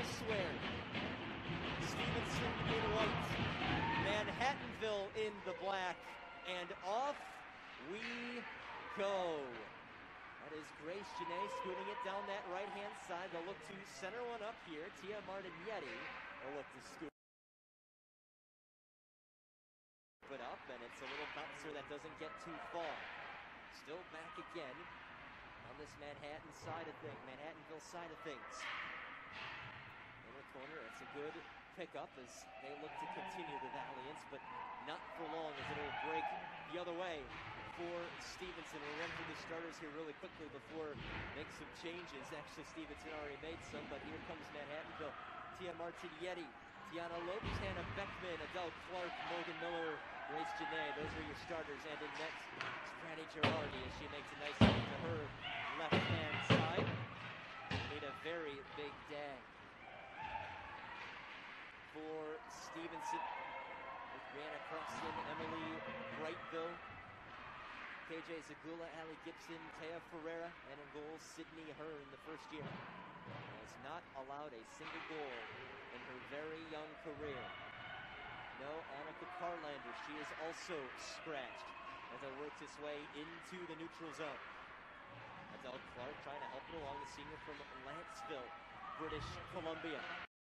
elsewhere. Stevenson in white, Manhattanville in the black, and off we go. That is Grace Janae scooting it down that right-hand side. They'll look to center one up here. Tia Martignetti will look to scoop it up, and it's a little bouncer that doesn't get too far. Still back again on this Manhattanville side of things. In the corner, it's a good pickup as they look to continue the Valiants, but not for long as it'll break the other way for Stevenson. We'll run through the starters here really quickly before make some changes. Actually, Stevenson already made some, but here comes Manhattanville. Tia Martignetti, Tiana Lopes, Hannah Beckman, Adele Clark, Morgan Miller, Grace Janae. Those are your starters. And in net, Franny Girardi as she makes a nice hit to her left-hand side. Made a very big day for Stevenson with Brianna Crossan, Emily Brightville, KJ Zagula, Allie Gibson, Taya Ferreira, and in goal, Sydney Hearn, the first year. Has not allowed a single goal in her very young career. No, Annika Carlander, she is also scratched as it works its way into the neutral zone. Adele Clark trying to help it along, the senior from Lanceville, British Columbia.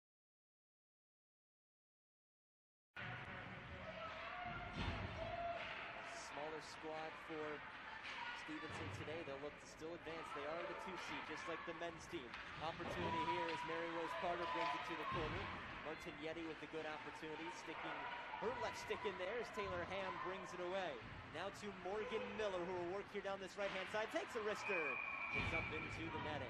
Smaller squad for Stevenson today. They'll look to still advance. They are the 2 seed, just like the men's team. Opportunity here as Mary Rose Carter brings it to the corner. Martignetti with the good opportunity, sticking her left stick in there as Taylor Ham brings it away. Now to Morgan Miller, who will work here down this right-hand side. Takes a wrister. Gets up into the netting.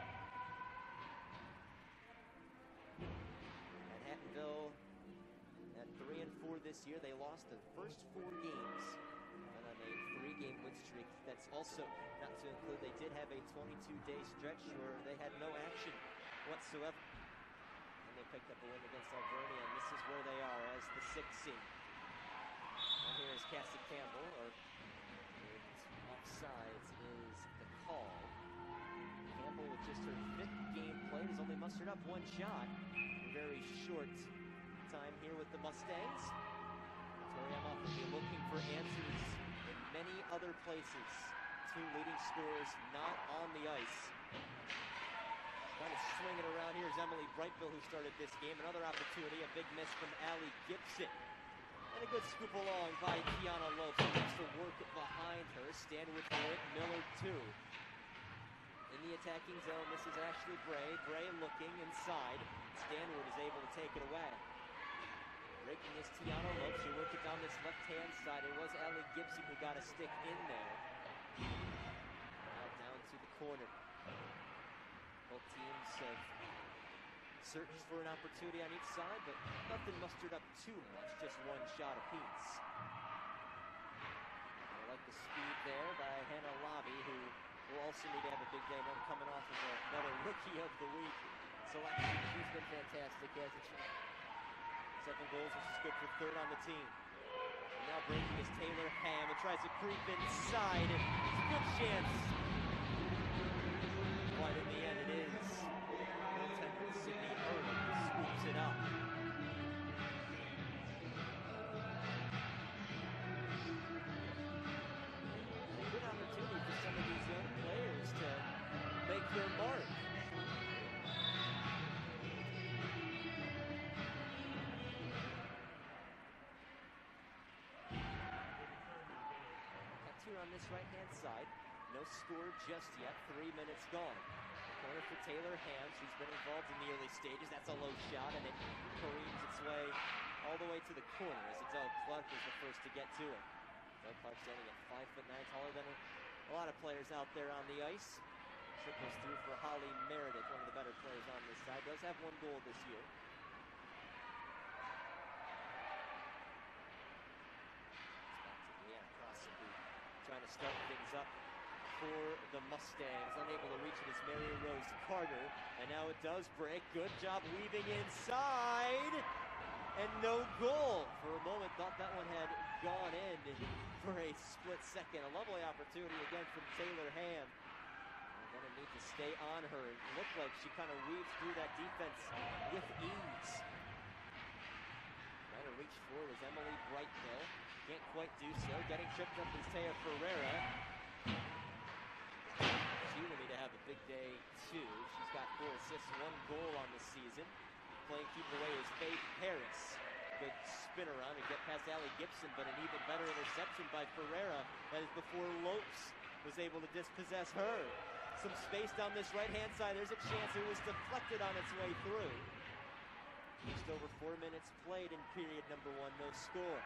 Manhattanville at 3-4 this year. They lost the first 4 games on a 3-game win streak. That's also not to include they did have a 22-day stretch where they had no action whatsoever. And they picked up a win against Alvernia, and this is where they are as the 6th seed. Now here is Cassie Campbell, or offsides is the call. Campbell with just her 5th game played has only mustered up 1 shot. Very short time here with the Mustangs. Toriama will be looking for answers in many other places. 2 leading scorers not on the ice. Trying to swing it around here is Emily Brightville, who started this game. Another opportunity, a big miss from Allie Gibson. And a good scoop along by Tiana Lopes, who needs to work behind her. Stanwood for it, Miller 2. In the attacking zone, this is Ashley Bray. Bray looking inside. Stanwood is able to take it away. Breaking is Tiana Lopes. She worked it down this left-hand side. It was Allie Gibson who got a stick in there. Now down to the corner. Both teams have searched for an opportunity on each side, but nothing mustered up too much. Just 1 shot apiece. I like the speed there by Hannah Lobby, who will also need to have a big day. Now coming off of another Rookie of the Week selection. She's been fantastic, hasn't she? 7 goals, which is good for 3rd on the team. And now breaking is Taylor Ham. It tries to creep inside. It's a good chance. But in the end, it is goaltender Sydney Hearn who scoops it up. A good opportunity for some of these young players to make their mark. On this right-hand side, no score just yet, 3 minutes gone. Corner for Taylor Ham. She's been involved in the early stages. That's a low shot, and it careens its way all the way to the corner as Adele Clark was the first to get to it. Adele Clark standing at 5'9", taller than a lot of players out there on the ice. Trickles through for Holly Meredith, one of the better players on this side. Does have 1 goal this year. Trying to start things up for the Mustangs. Unable to reach it is Mary Rose Carter. And now it does break. Good job weaving inside. And no goal. For a moment, thought that one had gone in for a split second. A lovely opportunity again from Taylor Ham. They're going to need to stay on her. It looked like like she kind of weaves through that defense with ease. Trying to reach forward is Emily Brighthill. Can't quite do so. Getting tripped up is Taya Ferreira. She will need to have a big day too. She's got 4 assists, 1 goal on the season. Playing keeper away is Faith Harris. Good spin around and get past Allie Gibson, but an even better interception by Ferreira. That is before Lopes was able to dispossess her. Some space down this right-hand side. There's a chance it was deflected on its way through. Just over 4 minutes played in period number 1, no score.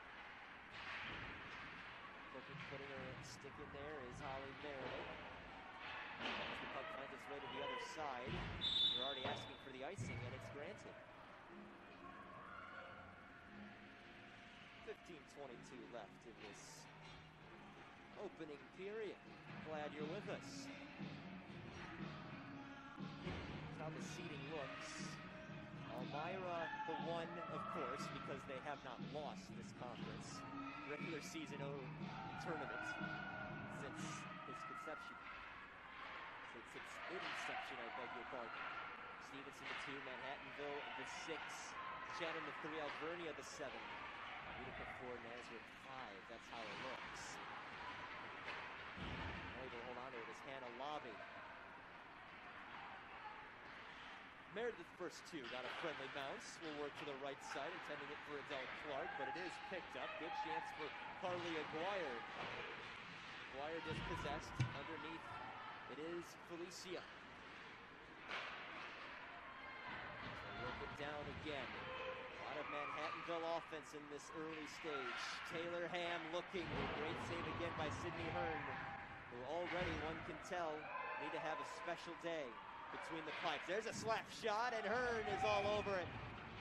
Putting her stick in there is Holly Meredith. As the puck finds its way to the other side, they're already asking for the icing, and it's granted. 15:22 left in this opening period. Glad you're with us. That's how the seating looks. Elmira, the one, of course, because they have not lost this conference regular season tournament since its conception. Since its inception, I beg your pardon. Stevenson the 2, Manhattanville the 6, Chatham the 3, Alvernia the 7, Utica 4, Nazareth 5. That's how it looks. Able to hold on to it is Hannah Lobby. Meredith first 2 got a friendly bounce. Will work to the right side, intending it for Adele Clark, but it is picked up. Good chance for Carly Aguirre. Aguirre dispossessed. Underneath, it is Felicia. So work it down again. A lot of Manhattanville offense in this early stage. Taylor Ham looking. Great save again by Sydney Hearn, who already, one can tell, need to have a special day between the pipes. There's a slap shot, and Hearn is all over it.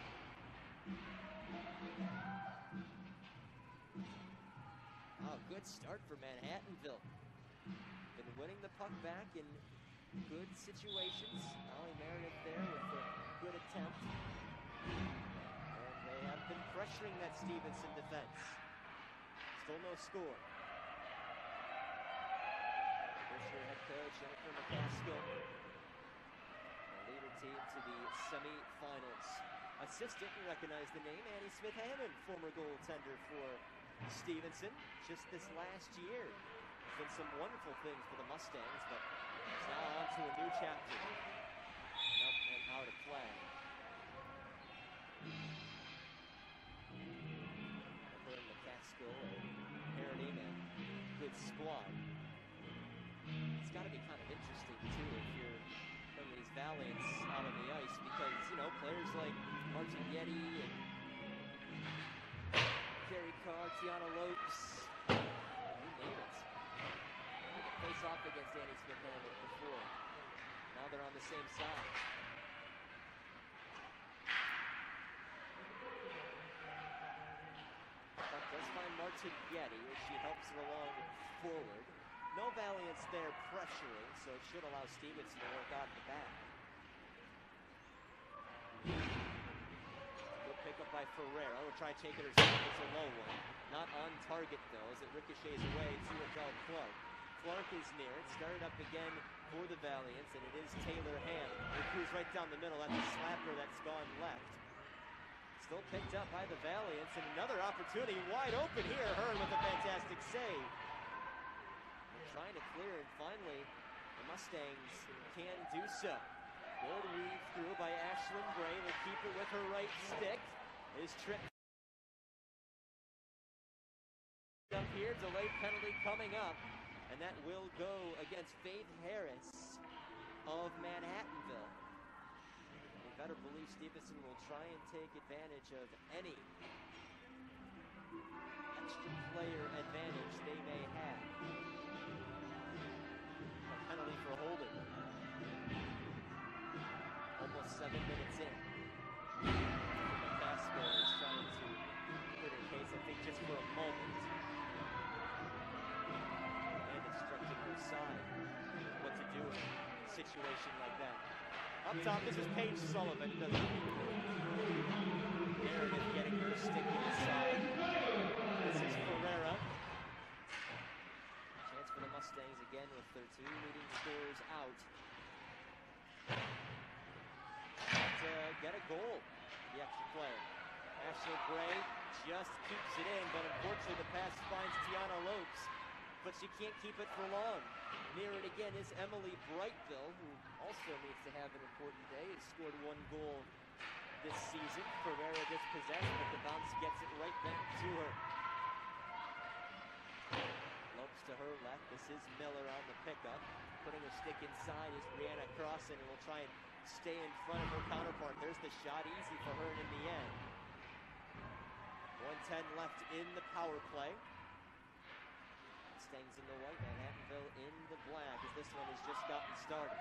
Oh, good start for Manhattanville. Been winning the puck back in good situations. Allie Meredith there with a good attempt. And they have been pressuring that Stevenson defense. Still no score. First year head coach Jennifer McCaskill will lead her team to the semi-finals. Assistant, you recognize the name, Annie Smith-Hammond, former goaltender for Stevenson. Just this last year, there's been some wonderful things for the Mustangs, but it's now on to a new chapter. And how to play. Her and McCaskill are parodying a good squad. It's got to be kind of interesting, too, if you're from these Valiants out on the ice, because, you know, players like Martin Yeti and Carrie Carr, Tiana Lopes, you name it. They could face off against Annie Smith-Hammond before. Now they're on the same side. Puck does find Martin Yeti as she helps her along forward. No Valiants there pressuring, so it should allow Stevenson to work out the back. Good pickup by Ferreira. Will try to take it herself. It's a low one. Not on target, though, as it ricochets away to Adele Clark. Clark is near it. Started up again for the Valiants, and it is Taylor Ham. It cruise right down the middle. That's a slapper that's gone left. Still picked up by the Valiants, and another opportunity wide open here. Hearn with a fantastic save. Trying to clear, and finally, the Mustangs can do so. Good weave through by Ashlyn Gray. The keeper with her right stick is tripped up here. Delayed penalty coming up, and that will go against Faith Harris of Manhattanville. You better believe Stevenson will try and take advantage of any extra player advantage they may have. Penalty for holding. Almost 7 minutes in. McCaskill is trying to put her case, I think, just for a moment. And instructing her side what to do in a situation like that. Up top, this is Paige Sullivan. Meredith getting her stick inside. This is Ferreira. For the Mustangs again with their 2 leading scorers out. the extra player. Ashley Bray just keeps it in, but unfortunately the pass finds Tiana Lopes, but she can't keep it for long. Near it again is Emily Brightville, who also needs to have an important day. Has scored 1 goal this season. Ferreira dispossessed, but the bounce gets it right back to her. Lopes to her left. This is Miller on the pickup. Putting her stick inside is Brianna Crossan, and will try and stay in front of her counterpart. There's the shot, easy for her in the end. 1:10 left in the power play. Mustangs in the white, Manhattanville in the black, as this one has just gotten started.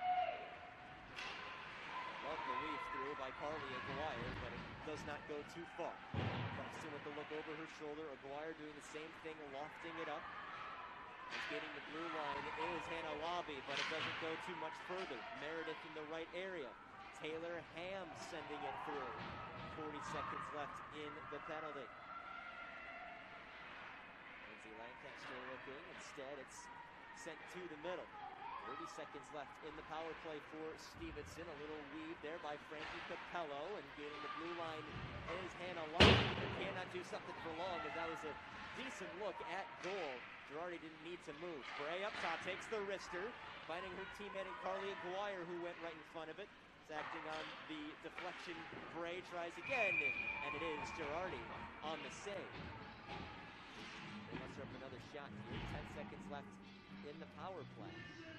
Love the weave through by Carly Aguirre, but it does not go too far. Preston with the look over her shoulder. Aguirre doing the same thing, lofting it up. And getting the blue line is Hannah Lobby, but it doesn't go too much further. Meredith in the right area. Taylor Ham sending it through. 40 seconds left in the penalty. Lindsay Lancaster looking. Instead, it's sent to the middle. 30 seconds left in the power play for Stevenson. A little weave there by Frankie Capello, and getting the blue line is Hannah Lobby, but cannot do something for long, as that was a decent look at goal. Girardi didn't need to move. Bray up top takes the wrister, finding her teammate in Carly Aguirre, who went right in front of it. It's acting on the deflection. Bray tries again, and it is Girardi on the save. They muster up another shot here. 10 seconds left in the power play.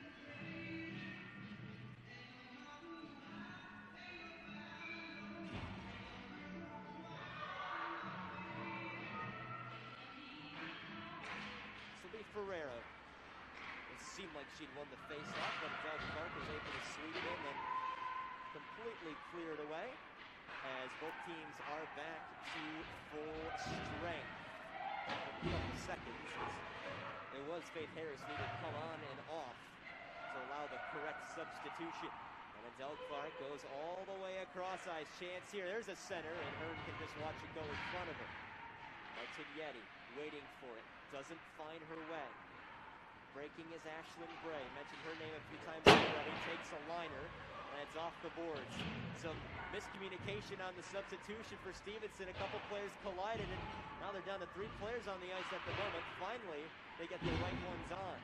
Ferreira. It seemed like she'd won the face-off, but Doug Clark was able to sweep in and completely clear it away, as both teams are back to full strength. A couple seconds. It was Faith Harris who would come on and off to allow the correct substitution. And Adele Clark goes all the way across ice. Chance here. There's a center, and Hearn can just watch it go in front of her. Martignetti waiting for it. Doesn't find her way. Breaking is Ashlyn Bray. Mentioned her name a few times already. Takes a liner, and it's off the boards. Some miscommunication on the substitution for Stevenson. A couple players collided, and now they're down to 3 players on the ice at the moment. Finally, they get the right ones on.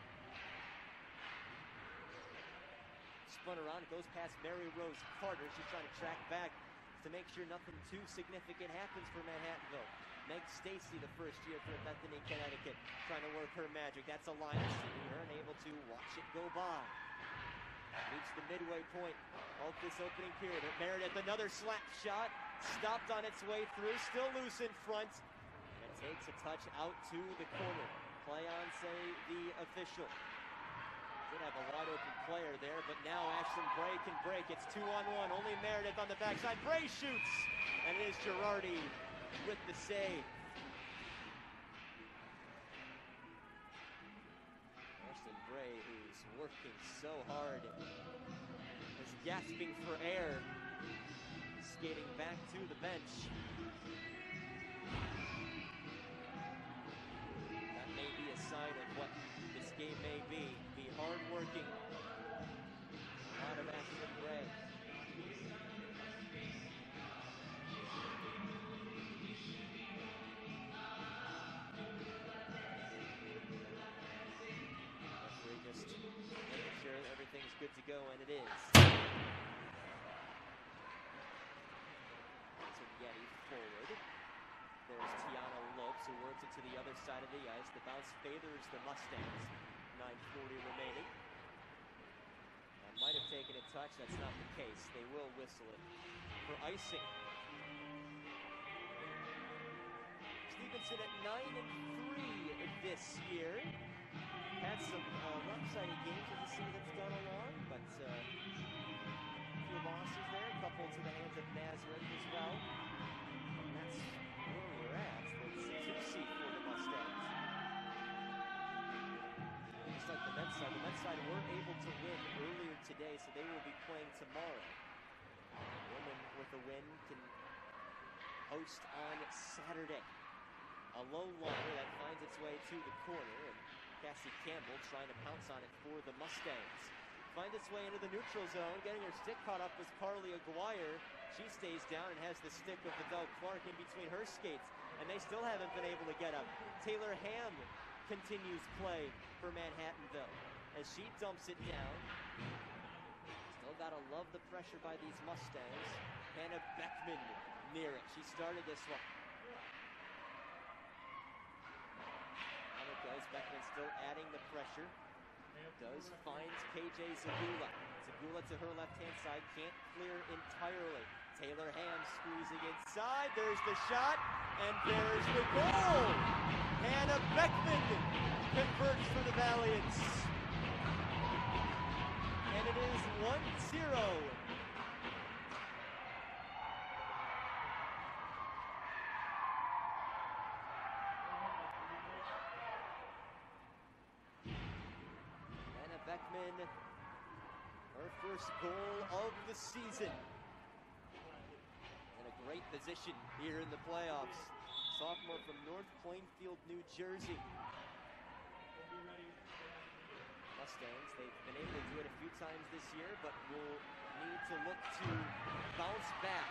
Spun around, goes past Mary Rose Carter. She's trying to track back to make sure nothing too significant happens for Manhattanville. Meg Stacy, the first year for Bethany, Connecticut, trying to work her magic. That's a line. Her unable to watch it go by. Reach the midway point of this opening period. Meredith, another slap shot, stopped on its way through, still loose in front, and takes a touch out to the corner. Play on, say, the official. Did have a wide open player there, but now Ashlyn Bray can break. It's 2-on-1. Only Meredith on the backside. Bray shoots, and it is Girardi with the save. Ashlyn Bray, who's working so hard, is gasping for air, skating back to the bench. That may be a sign of what this game may be. The hard-working, a lot of Ashlyn Bray. Everything's good to go, and it is. Martignetti forward. There's Tiana Lopes, who works it to the other side of the ice. The bounce favors the Mustangs. 9:40 remaining. That might have taken a touch. That's not the case. They will whistle it for icing. Stevenson at 9-3 this year. Had some lopsided games as the season's gone along, but a few losses there, a couple to the hands of Nazareth as well. And that's where we're at. It's 2 seed for the Mustangs. Just like the men's side were able to win earlier today, so they will be playing tomorrow. Women with a win can host on Saturday. A low liner that finds its way to the corner, and Cassie Campbell trying to pounce on it for the Mustangs. finds its way into the neutral zone. Getting her stick caught up was Carly Aguirre. She stays down and has the stick of Vidal Clark in between her skates, and they still haven't been able to get up. Taylor Ham continues play for Manhattanville as she dumps it down. Still gotta love the pressure by these Mustangs. Hannah Beckman near it. She started this one. On it goes. Beckman still adding the pressure. Finds KJ Zagula. Zagula to her left-hand side. Can't clear entirely. Taylor Ham squeezing inside. There's the shot. And there's the goal. Hannah Beckman converts for the Valiants. And it is 1-0. Beckman, her first goal of the season. In a great position here in the playoffs. Sophomore from North Plainfield, New Jersey. Mustangs, they've been able to do it a few times this year, but will need to look to bounce back.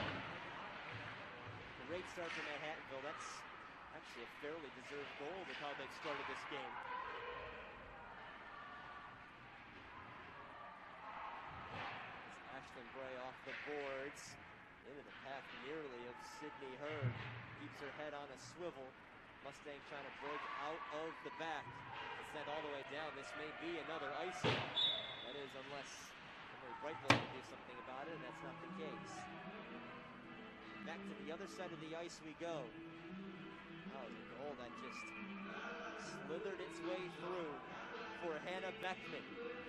Great start for Manhattanville. That's actually a fairly deserved goal with how they've started this game. Ashlyn Bray off the boards, into the path nearly of Sydney Hearn. Keeps her head on a swivel. Mustang trying to break out of the back. It's sent all the way down. This may be another icing. That is, unless Emily Brightville can do something about it, and that's not the case. Back to the other side of the ice we go. Oh, the goal that just slithered its way through for Hannah Beckman.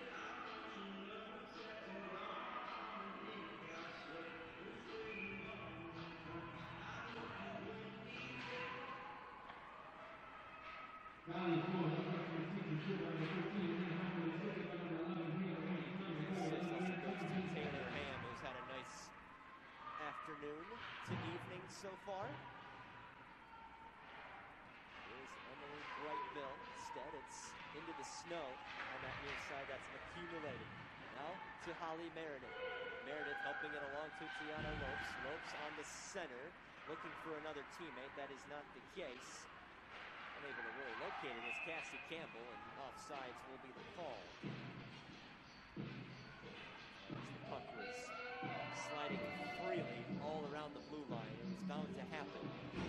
Taylor Ham, who's had a nice afternoon to evening so far. Here's Emily Brightbill. Instead, it's into the snow on that near side. That's accumulated. Now to Holly Meredith. Meredith helping it along to Tiana Lopes. Lopes on the center, looking for another teammate. That is not the case. Unable to really locate it is Cassie Campbell, and offsides will be the call. As the puck was sliding freely all around the blue line, it was bound to happen.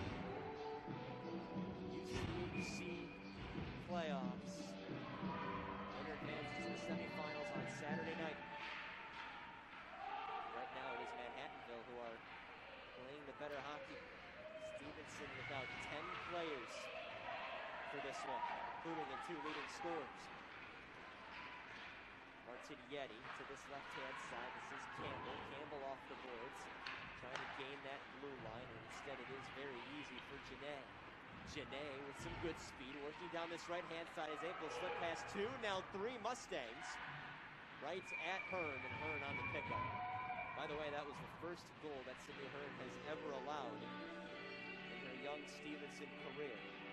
UC playoffs. Winner advances to the semifinals on Saturday night. Right now it is Manhattanville who are playing the better hockey. Stevenson without 10 players for this one, including the two leading scorers. Martignetti to this left-hand side. This is Campbell. Campbell off the boards, trying to gain that blue line, and instead it is very easy for Janae. Janae with some good speed, working down this right-hand side, is able to slip past two, now three Mustangs. Right at Hearn, and Hearn on the pickup. By the way, that was the first goal that Sydney Hearn has ever allowed in her young Stevenson career.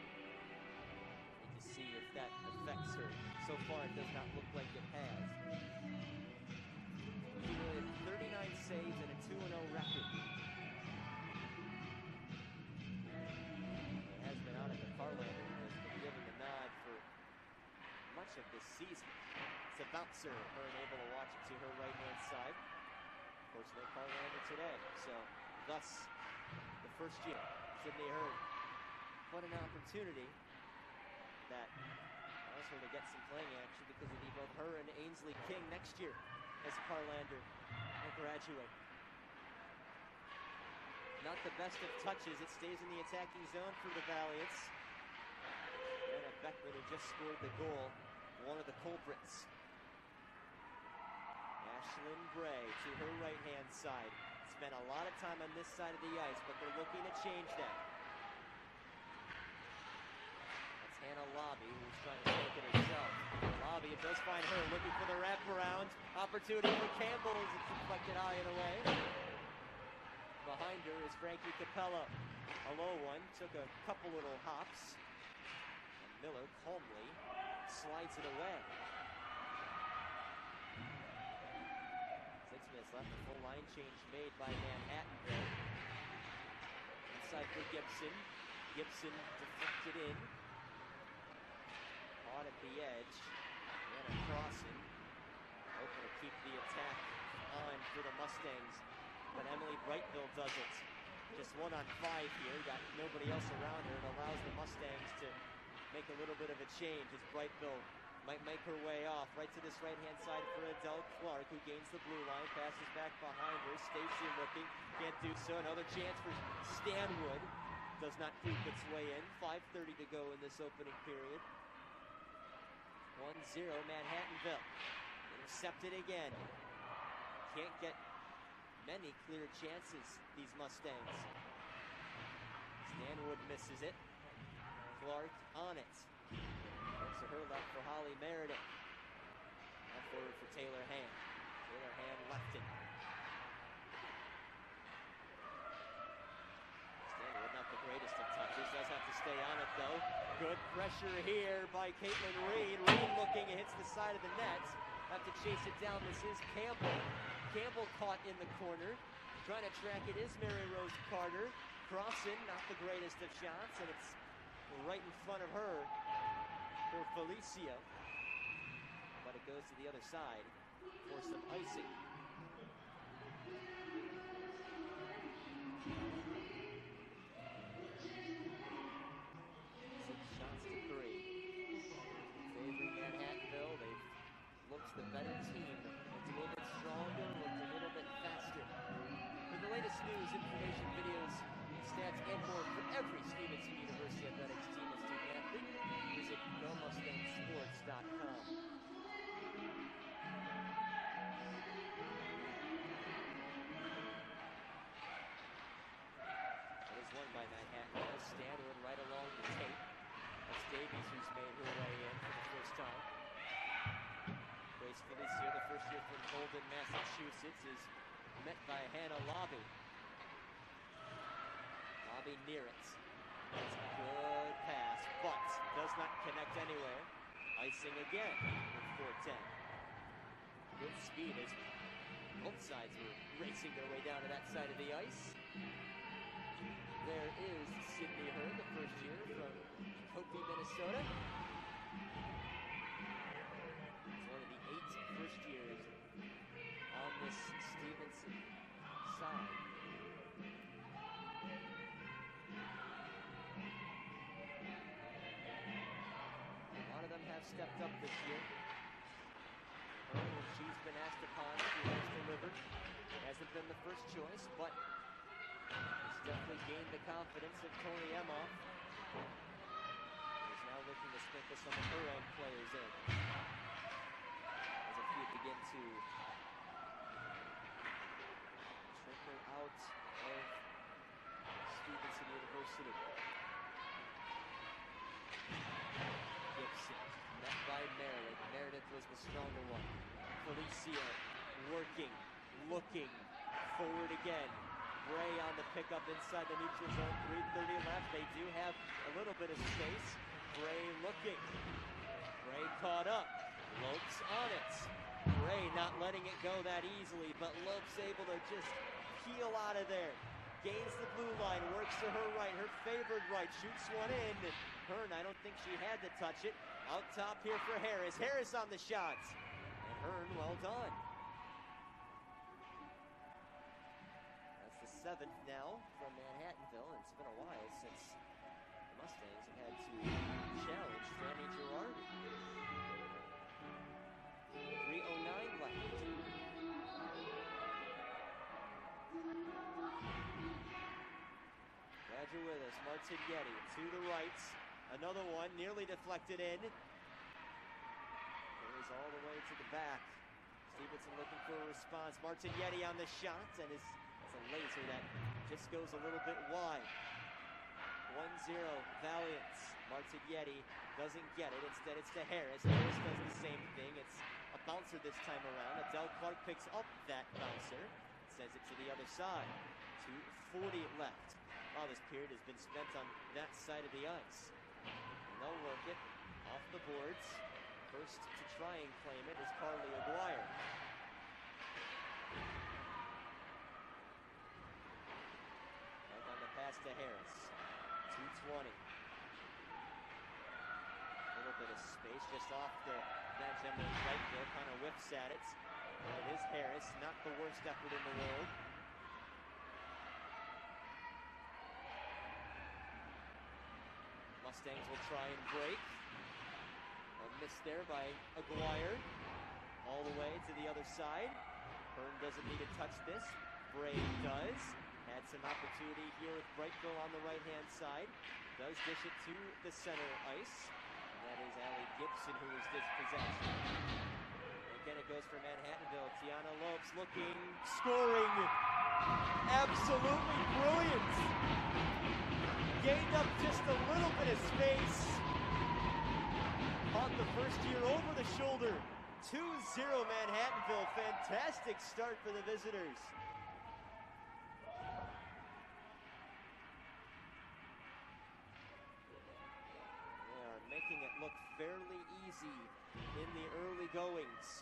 See if that affects her. So far, it does not look like it has. She really had 39 saves and a 2-0 record. It has been out at the Carlander, who has been given the nod for much of this season. It's a bouncer, Hearn able to watch it to her right-hand side. Of course, no Carlander today, so thus the first year, Sydney Hearn. What an opportunity that allows her to get some playing action because of both her and Ainsley King next year as Carlander will graduate. Not the best of touches. It stays in the attacking zone for the Valiants. Anna Beckman, who just scored the goal, one of the culprits. Ashlyn Bray to her right-hand side. Spent a lot of time on this side of the ice, but they're looking to change that. Hannah Lobby, who's trying to take it herself. Lobby, it does find her, looking for the wraparound. Opportunity for Campbell as it's deflected high and away. Behind her is Frankie Capella. A low one, took a couple little hops. And Miller calmly slides it away. left. A full line change made by Manhattanville. Inside for Gibson. Gibson deflected in. Caught at the edge. And a crossing. Hoping to keep the attack on for the Mustangs. But Emily Brightville does it. Just 1 on 5 here. Got nobody else around her. It allows the Mustangs to make a little bit of a change as Brightville might make her way off. Right to this right-hand side for Adele Clark, who gains the blue line. Passes back behind her. Stacy looking. Can't do so. Another chance for Stanwood. Does not creep its way in. 5:30 to go in this opening period. 1-0 Manhattanville. Intercepted again. Can't get many clear chances, these Mustangs. Stanwood misses it. Clark on it. Looks to her left for Holly Meredith. Now forward for Taylor Hand. Taylor Hand left it. Stanwood not the greatest of touches. Does have to stay on it though. Good pressure here by Caitlin Reed. Reed looking, it hits the side of the net. Have to chase it down. This is Campbell. Campbell caught in the corner. Trying to track it is Mary Rose Carter. Crossing, not the greatest of shots, and it's right in front of her for Felicia. But it goes to the other side for some icing. 6 shots to 3. Favoring Manhattanville. They've looked the better team. Looked a little bit stronger, looked a little bit faster. For the latest news, information, videos, stats, and more for every Stevenson University athletics team and student athlete, visit GoMustangSports.com. That is won by Manhattanville. Stanwood right along the tape. That's Davies who's made her way in for the first time. Grace Felicia, the first year from Holden, Massachusetts, is met by Hannah Lobby. Lobby near it. That's a good pass, but does not connect anywhere. Icing again with 4:10. Good speed as both sides were racing their way down to that side of the ice. There is Sydney Hurd, the first year from Hopi, Minnesota. It's one of the 8 first years on this Stevenson side. A lot of them have stepped up this year. When she's been asked upon, she has delivered. Hasn't been the first choice, but has definitely gained the confidence of Tony Emhoff. Is now looking to sprinkle some of her own players in. As a few begin to trickle out of Stevenson University. Gibson, met by Meredith. Meredith was the stronger one. Felicia working, looking, forward again. Bray on the pickup inside the neutral zone. 3:30 left. They do have a little bit of space. Bray looking. Bray caught up. Lopes on it. Bray not letting it go that easily, but Lopes able to just peel out of there. Gains the blue line, works to her right, her favored right, shoots one in. Hearn, I don't think she had to touch it. Out top here for Harris. Harris on the shots. And Hearn, well done. That's the 7th now from Manhattanville. It's been a while since the Mustangs have had to challenge Franny Girardi. 3:09 left. Glad you're with us. Martin Yeti to the right. Another one nearly deflected in. Goes all the way to the back. Stevenson looking for a response. Martin Yeti on the shot, and it's a laser that just goes a little bit wide. 1-0 Valiants. Martin Yeti doesn't get it. Instead, it's to Harris. Harris does the same thing. It's a bouncer this time around. Adele Clark picks up that bouncer. Sends it to the other side. 2:40 left. Wow, this period has been spent on that side of the ice. And they'll work it off the boards. First to try and claim it is Carly Aguirre. Harris. 2:20. A little bit of space just off the bench. Emily Wrightville kind of whiffs at it. And it is Harris, not the worst effort in the world. Mustangs will try and break. A miss there by Aguirre. All the way to the other side. Hearn doesn't need to touch this. Bray does. Had some opportunity here with Brightville on the right-hand side. Does dish it to the center ice. And that is Allie Gibson who is dispossessed. Again, it goes for Manhattanville. Tiana Lopes looking, scoring. Absolutely brilliant. Gained up just a little bit of space. Caught the first year over the shoulder. 2-0 Manhattanville. Fantastic start for the visitors. They are making it look fairly easy in the early goings.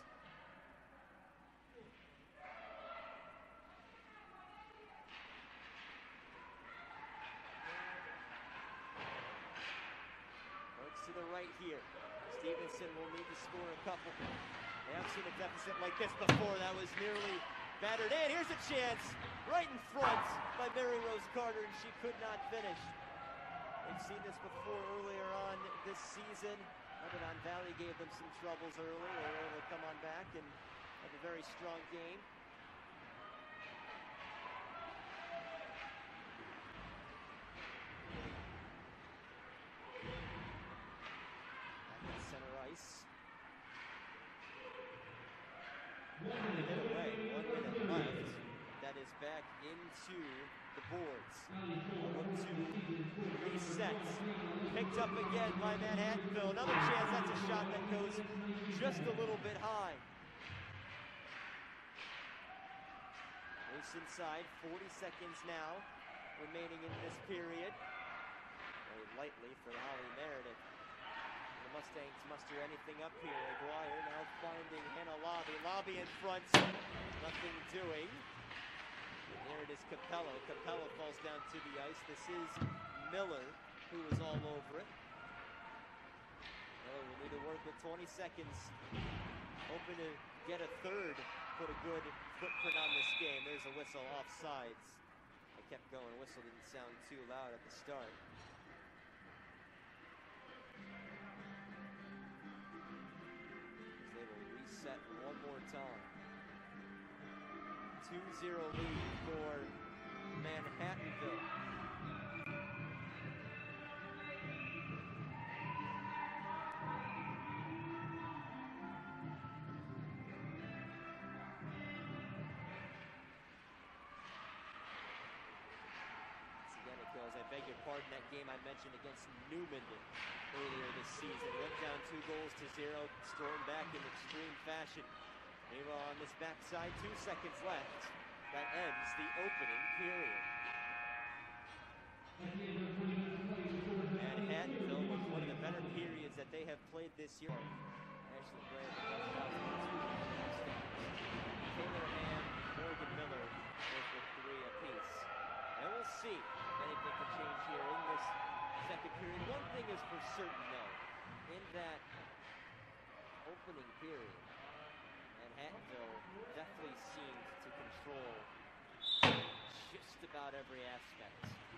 Works to the right here. Stevenson will need to score a couple. They haven't seen a deficit like this before. That was nearly battered in. Here's a chance right in front by Mary Rose Carter, and she could not finish. They've seen this before earlier on this season. Lebanon Valley gave them some troubles early. They were able to come on back and have a very strong game. Center ice. Hit away, 1 minute left. That is back into the boards. Look to reset. Picked up again by Manhattanville. Another chance, that's a shot that goes just a little bit high. Loose inside, 40 seconds now remaining in this period. Very lightly for Holly Meredith. The Mustangs muster anything up here. Aguirre now finding Hannah Lobby. Lobby in front. Nothing doing. And there it is, Capello. Capello falls down to the ice. This is Miller, who is all over it. Miller will need to work with 20 seconds. Hoping to get a third. Put a good footprint on this game. There's a whistle offsides. I kept going. Whistle didn't sound too loud at the start. Set one more time. 2-0 lead for Manhattanville. Again it goes. I beg your pardon, that game I mentioned against Newman earlier this season. Went down 2-0, stormed back in extreme fashion. Meanwhile, on this backside, 2 seconds left. That ends the opening period. Manhattanville with one of the better periods that they have played this year. Ashley Bray with the Taylor Ham, Morgan Miller both with 3 apiece. And we'll see if anything can change here in this second period. One thing is for certain, though, in that opening period, Manhattanville definitely seemed to control just about every aspect.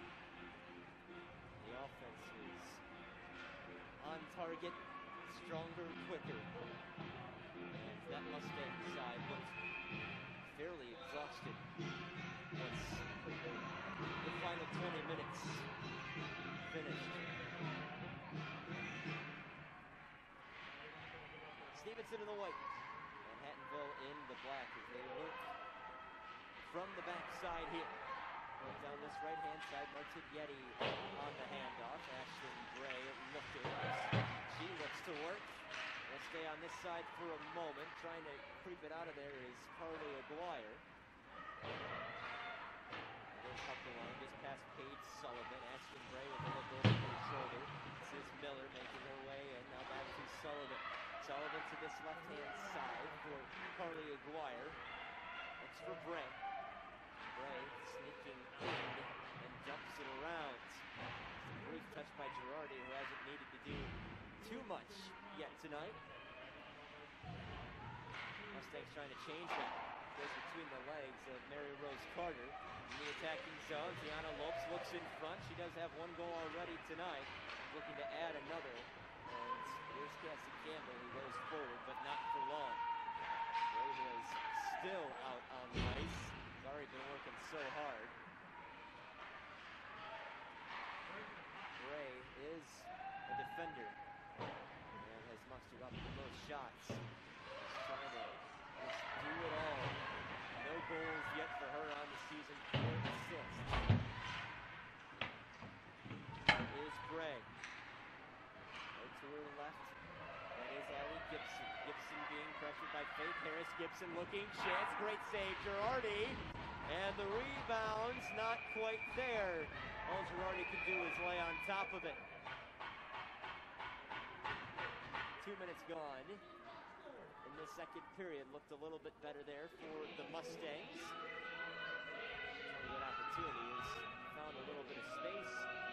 The offense is on target, stronger, quicker. And that Mustang side looked fairly exhausted once the final 20 minutes finished. Stevenson in the white. Manhattanville in the black as they work from the backside here. Down this right-hand side, Martignetti on the handoff. Ashlyn Bray looking. She looks to work. We'll stay on this side for a moment. Trying to creep it out of there is Carly Aguirre. There's Huckalone just past Paige Sullivan. Ashlyn Bray with a look over her shoulder. This is Miller making her way in. Now back to Sullivan. Sullivan to this left-hand side for Carly Aguirre. Looks for Bray. Bray sneaking in and dumps it around. much yet tonight. Mustangs trying to change that. Goes between the legs of Mary Rose Carter. In the attacking zone, Tiana Lopes looks in front. She does have one goal already tonight. Looking to add another. And here's Cassie Campbell, who goes forward, but not for long. Gray is still out on the ice. He's already been working so hard. Gray is a defender and has mustered up the most shots. He's trying to just do it all. No goals yet for her on the season, 4 assists. Is Gray. Right to her left. That is Allie Gibson. Gibson being pressured by Faith Harris. Gibson looking, chance, great save, Girardi. And the rebound's not quite there. All Girardi can do is lay on top of it. 2 minutes gone in the second period. Looked a little bit better there for the Mustangs. Trying to get opportunities. Found a little bit of space.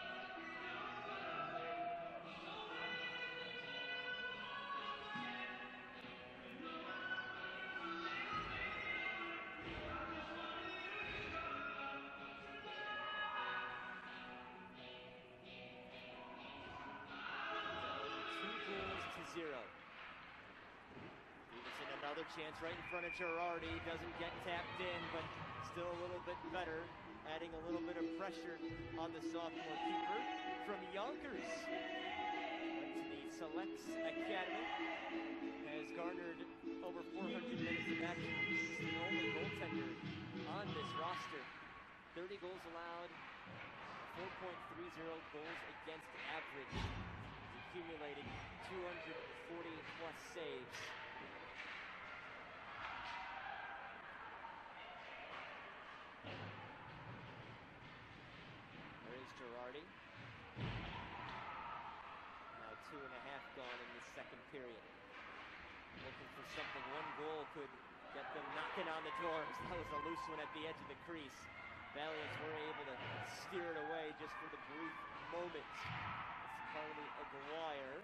Stevenson, another chance right in front of Girardi. Doesn't get tapped in, but still a little bit better. Adding a little bit of pressure on the sophomore keeper from Yonkers. Went to the Selects Academy. Has garnered over 400 minutes of action. He's the only goaltender on this roster. 30 goals allowed, 4.30 goals against average. Accumulated 240 plus saves. There is Girardi. Now 2.5 gone in the second period. Looking for something. One goal could get them knocking on the doors. That was a loose one at the edge of the crease. Valiants were able to steer it away just for the brief moment. Carly Aguirre.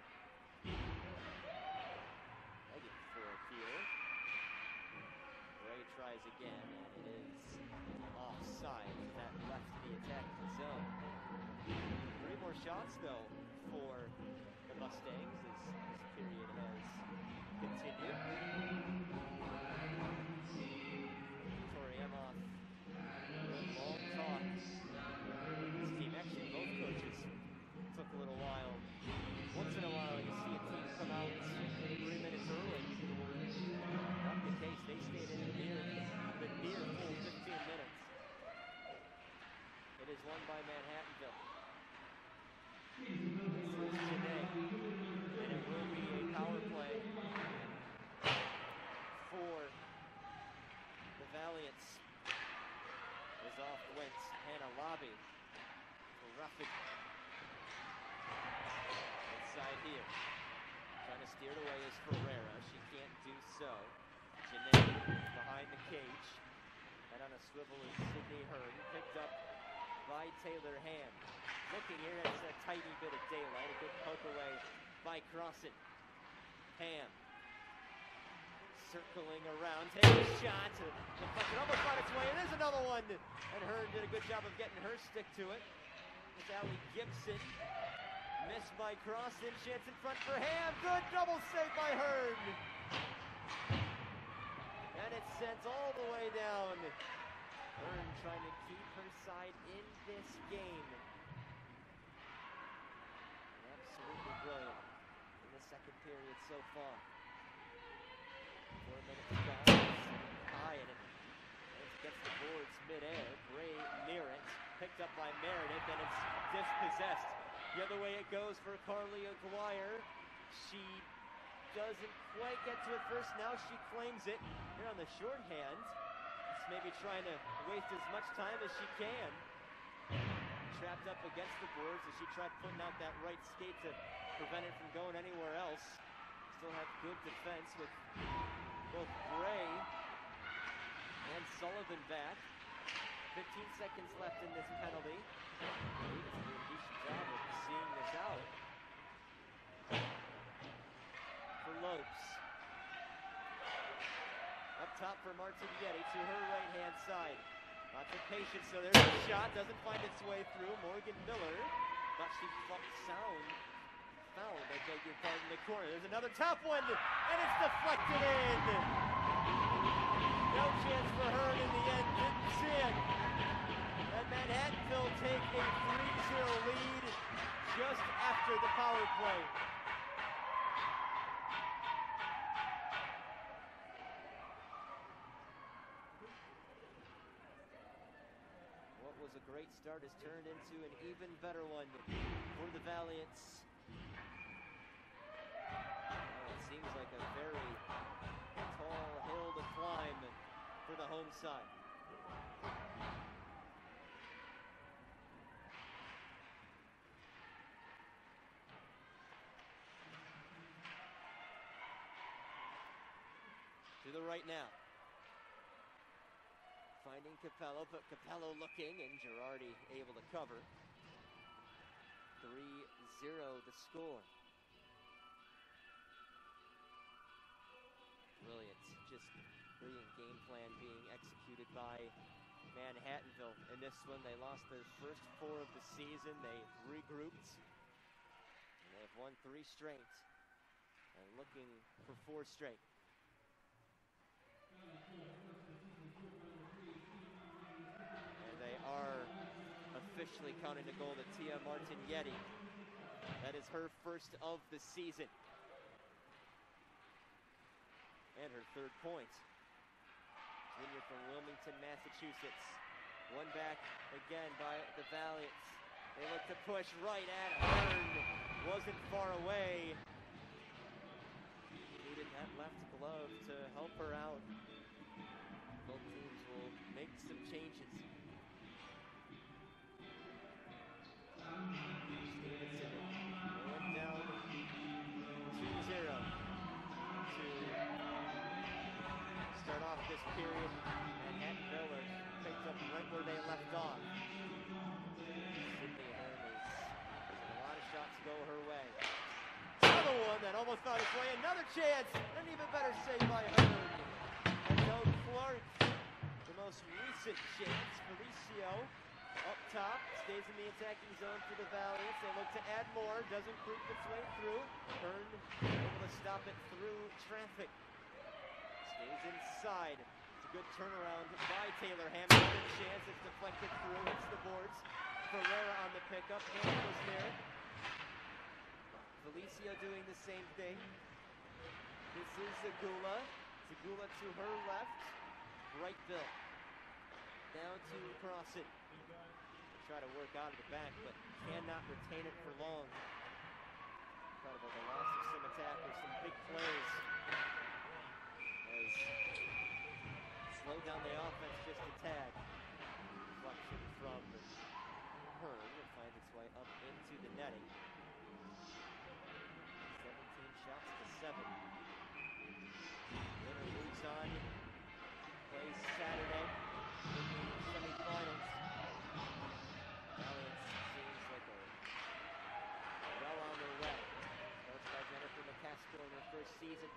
Begging for it here. Gray tries again, and it is offside. That left the attacking zone. 3 more shots, though, for the Mustangs as this period has continued. Victoria Emhoff. Long talk. This team, actually, both coaches took a little while. Once in a while, you see a team come out 3 minutes early. Not the case. They stayed in the near full 15 minutes. It is won by Manhattanville. This is today, and it will be a power play for the Valiants. Is off Wentz. Hannah Lobby. Rough it. Inside here. Trying to steer it away is Ferreira. She can't do so. Janae behind the cage. Head on a swivel is Sydney Hearn. Picked up by Taylor Ham. Looking here, it's a tiny bit of daylight. A good poke away by Crossan. Ham. Circling around, taking a shot. The puck almost found its way. And there's another one. And Hearn did a good job of getting her stick to it. It's Allie Gibson. Missed by Crossan. Chance in front for Ham. Good double save by Hearn. And it's sent all the way down. Hearn trying to keep her side in this game. Absolutely brilliant in the second period so far. 4 minutes gone. High and it gets the boards midair. Gray near it. Picked up by Meredith, and it's dispossessed. The other way it goes for Carly Aguirre. She doesn't quite get to it first. Now she claims it. Here on the shorthand. Just maybe trying to waste as much time as she can. Trapped up against the boards as she tried putting out that right skate to prevent it from going anywhere else. Still have good defense with both Gray and Sullivan back. 15 seconds left in this penalty. Davis did a decent job of seeing this out. for Lopes. Up top for Martignetti to her right-hand side. Lots of patience, so there's a shot. Doesn't find its way through. Morgan Miller thought she fouled, I beg your pardon, in the corner. There's another top one, and it's deflected in. No chance for her in the end. Didn't see it. And Manhattanville take a 3-0 lead just after the power play. What was a great start has turned into an even better one for the Valiants. It seems like a very tall hill to climb for the home side. To the right now. Finding Capello, but Capello looking, and Girardi able to cover. 3-0 the score. Brilliant, just brilliant game plan being executed by Manhattanville. In this one, they lost their first 4 of the season. They regrouped, and they have won 3 straight, and looking for 4 straight. And they are officially counting a goal to Tia Martignetti. That is her first of the season. And her 3rd point. Junior from Wilmington, Massachusetts. One back again by the Valiants. They look to push right at Hearn. Wasn't far away. Needed that left glove to help her out. Both teams will make some changes. Stevenson going down 2-0 to start off this period. Manhattanville picked up right where they left off. Sydney Hearn has a lot of shots go her way. Another one that almost found its way. Another chance. An even better save by Hearn. And Doug Clark, the most recent chance. Felicio up top, stays in the attacking zone for the Valiants. They look to add more. Doesn't creep its way through. Hearn able to stop it through traffic. Stays inside. It's a good turnaround by Taylor Hammond. Another chance. It's deflected through. Hits the boards. Ferreira on the pickup. Hammond was there. Felicio doing the same thing. This is Zagula. Zagula to her left. Brightville. Down to Crossan. Try to work out of the back, but cannot retain it for long. Incredible, the loss of some attackers, some big plays. As slow down the offense just a tad. Reflection from Hearn. It finds its way up into the netting. 17 shots to 7. Winner moves on. Plays Saturday in the semifinals. Valiants seems like well on their way. Coached by Jennifer McCaskill in her first season.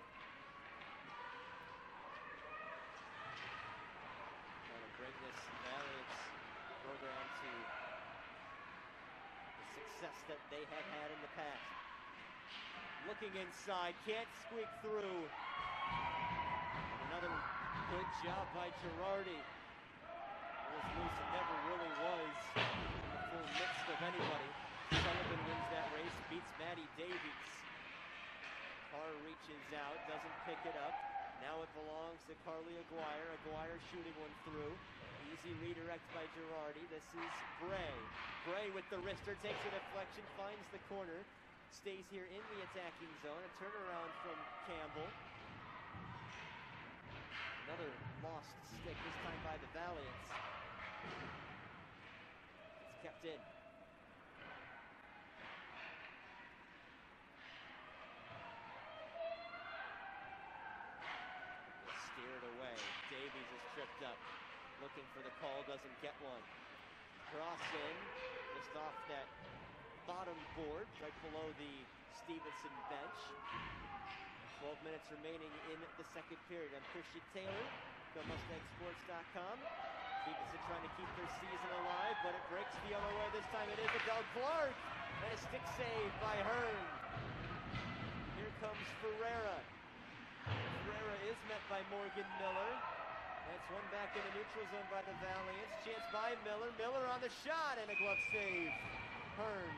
Trying to bring this Valiants program to the success that they have had in the past. Looking inside, can't squeak through. And another good job by Girardi. Was loose and never really was in the full midst of anybody. Sullivan wins that race, beats Maddie Davies. Carr reaches out, doesn't pick it up. Now it belongs to Carly Aguirre. Aguirre shooting one through. Easy redirect by Girardi. This is Bray. Bray with the wrister, takes a deflection, finds the corner. Stays here in the attacking zone. A turnaround from Campbell. Another lost stick, this time by the Valiants. It's kept in. Steered away. Davies is tripped up. Looking for the call, doesn't get one. Cross in, just off that bottom board, right below the Stevenson bench. 12 minutes remaining in the second period. I'm Christian Taylor from MustangSports.com. Stevenson trying to keep their season alive, but it breaks the other way. This time it is Adele Clark. And a stick save by Hearn. Here comes Ferreira. Ferreira is met by Morgan Miller. That's one back in the neutral zone by the Valiants. Chance by Miller. Miller on the shot and a glove save. Hearn.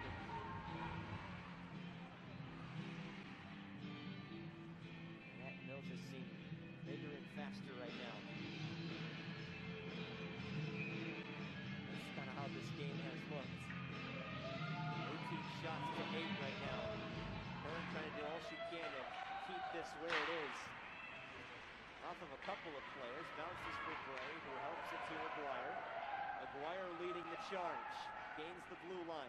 That mill just seemed bigger and faster right now. That's kind of how this game has looked. 18 shots to 8 right now. Hearn trying to do all she can to keep this where it is. Off of a couple of players, bounces for Bray, who helps it to Aguirre. Aguirre leading the charge, gains the blue line.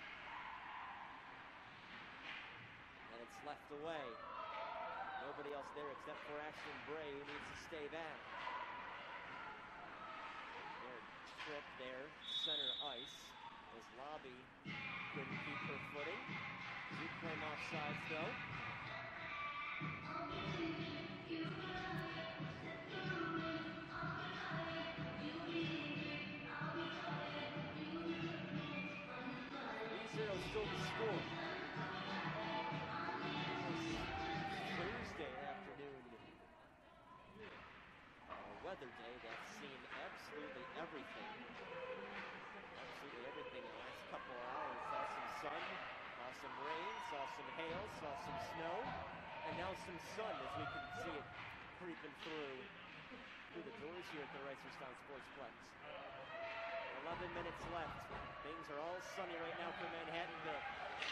And it's left away. Nobody else there except for Ashton Bray, who needs to stay back. They're tripped there, center ice, as Lobby couldn't keep her footing. Duke claim offsides though. 3-0 still the score. Thursday afternoon. Weather day that's seen absolutely everything. Absolutely everything in the last couple of hours. Saw some sun, saw some rain, saw some hail, saw some snow, and now some sun as we can see it creeping through the doors here at the Reisterstown Sportsplex. 11 minutes left. Things are all sunny right now for Manhattanville.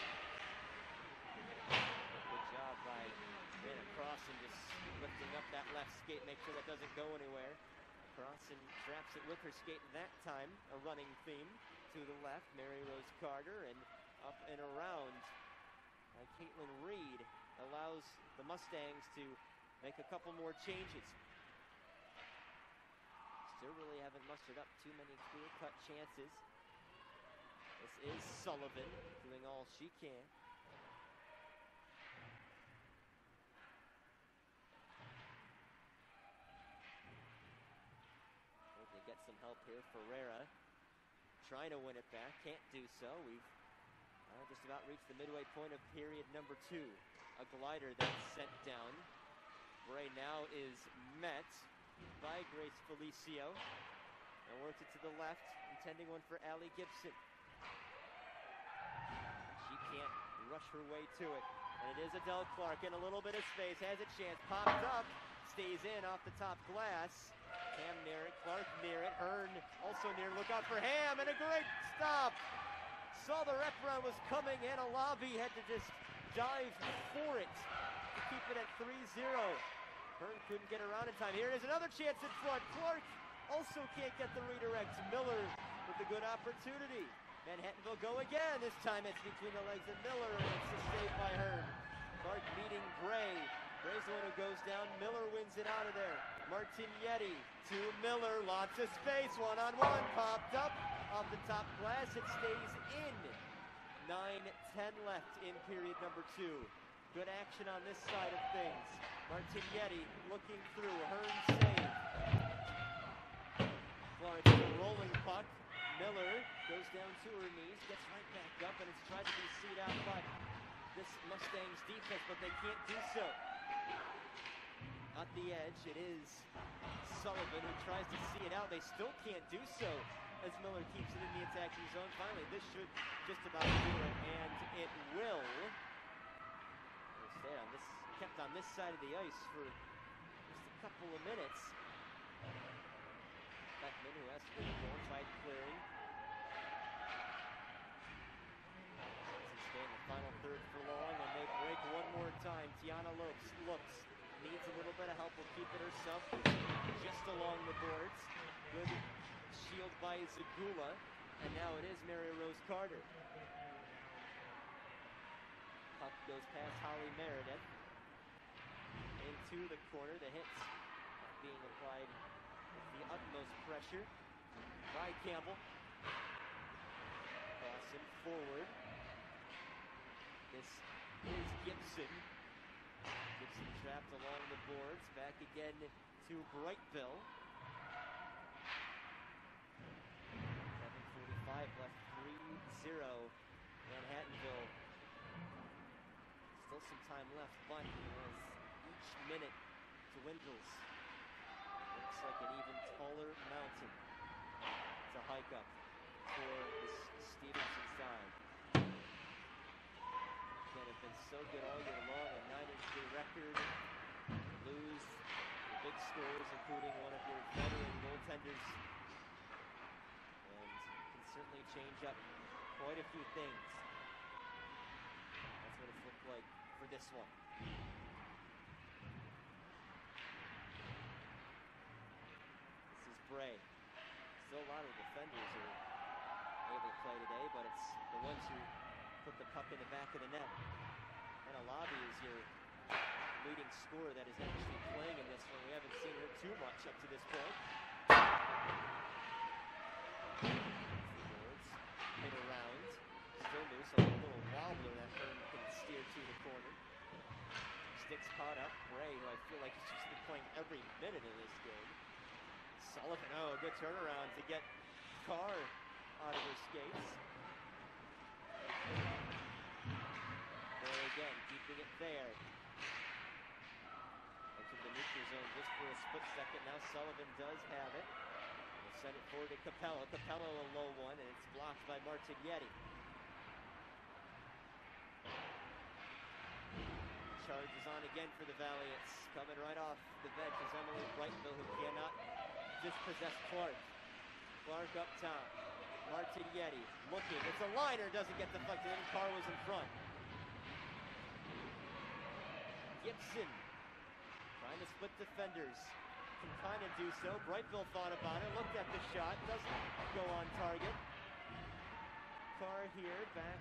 Good job by Vanna Crossan just lifting up that left skate, make sure that doesn't go anywhere. Crossan traps it with her skate that time. A running theme to the left. Mary Rose Carter, and up and around by Caitlin Reed allows the Mustangs to make a couple more changes. Still really haven't mustered up too many clear-cut chances. This is Sullivan doing all she can. They get some help here. Ferreira trying to win it back, can't do so. We've just about reached the midway point of period number 2. A glider that's sent down. Bray now is met by Grace Felicio, and works it to the left, intending one for Allie Gibson. She can't rush her way to it, and it is Adele Clark in a little bit of space, has a chance, popped up, stays in off the top glass. Ham near it, Clark near it, Hearn also near, look out for Ham, and a great stop! Saw the rep run was coming, and Alavi had to just dive for it to keep it at 3-0. Hearn couldn't get around in time. Here it is, another chance in front. Clark also can't get the redirect. Miller with a good opportunity. Manhattanville go again. This time it's between the legs of Miller, and it's a save by Hearn. Clark meeting Bray. Bray's the one who goes down. Miller wins it out of there. Martignetti to Miller. Lots of space. One-on-one. Popped up off the top glass. It stays in. 9-10 left in period number 2. Good action on this side of things. Martignetti looking through. Hearn save. Florence with a rolling puck. Miller goes down to her knees, gets right back up, and it's tried to be seed out by this Mustangs defense, but they can't do so. At the edge, it is Sullivan who tries to see it out. They still can't do so as Miller keeps it in the attacking zone. Finally, this should just about do it, and it will. Stay on this, kept on this side of the ice for just a couple of minutes. Beckman, who has to go to the goal, tried clearing. Doesn't stay in the final third for long, and they break one more time. Tiana Lopes looks, needs a little bit of help, will keep it herself just along the boards. Good shield by Zagula, and now it is Mary Rose Carter. Puck goes past Holly Meredith into the corner. The hits being applied with the utmost pressure by Campbell. Crossing forward. This is Gibson. Gibson trapped along the boards. Back again to Brightville. 7:45 left, 3-0 Manhattanville. Still some time left, but as each minute dwindles, looks like an even taller mountain to hike up for this Stevenson side. That have been so good all year long, a 9-3 record. Lose the big scores, including one of your veteran goaltenders, and can certainly change up quite a few things. That's what it's looked like for this one. This is Bray. Still a lot of defenders are able to play today, but it's the ones who put the puck in the back of the net. And Alabi is your leading scorer that is actually playing in this one. We haven't seen her too much up to this point. Boards hit around. Still loose, a little wobbler that Hearn can steer to the corner. Sticks caught up. Bray, who I feel like he's just been playing every minute of this game. Sullivan, oh, good turnaround to get Carr out of her skates. There again, keeping it there. Entered the neutral zone just for a split second. Now Sullivan does have it. We'll send it forward to Capello. Capello a low one, and it's blocked by Martignetti. Charges on again for the Valiants. Coming right off the bench is Emily Brightville, who cannot dispossess Clark. Clark up top. Martignetti looking. It's a liner, doesn't get deflected in. Carr was in front. Gibson trying to split defenders. Can kind of do so. Brightville thought about it, looked at the shot, doesn't go on target. Carr here back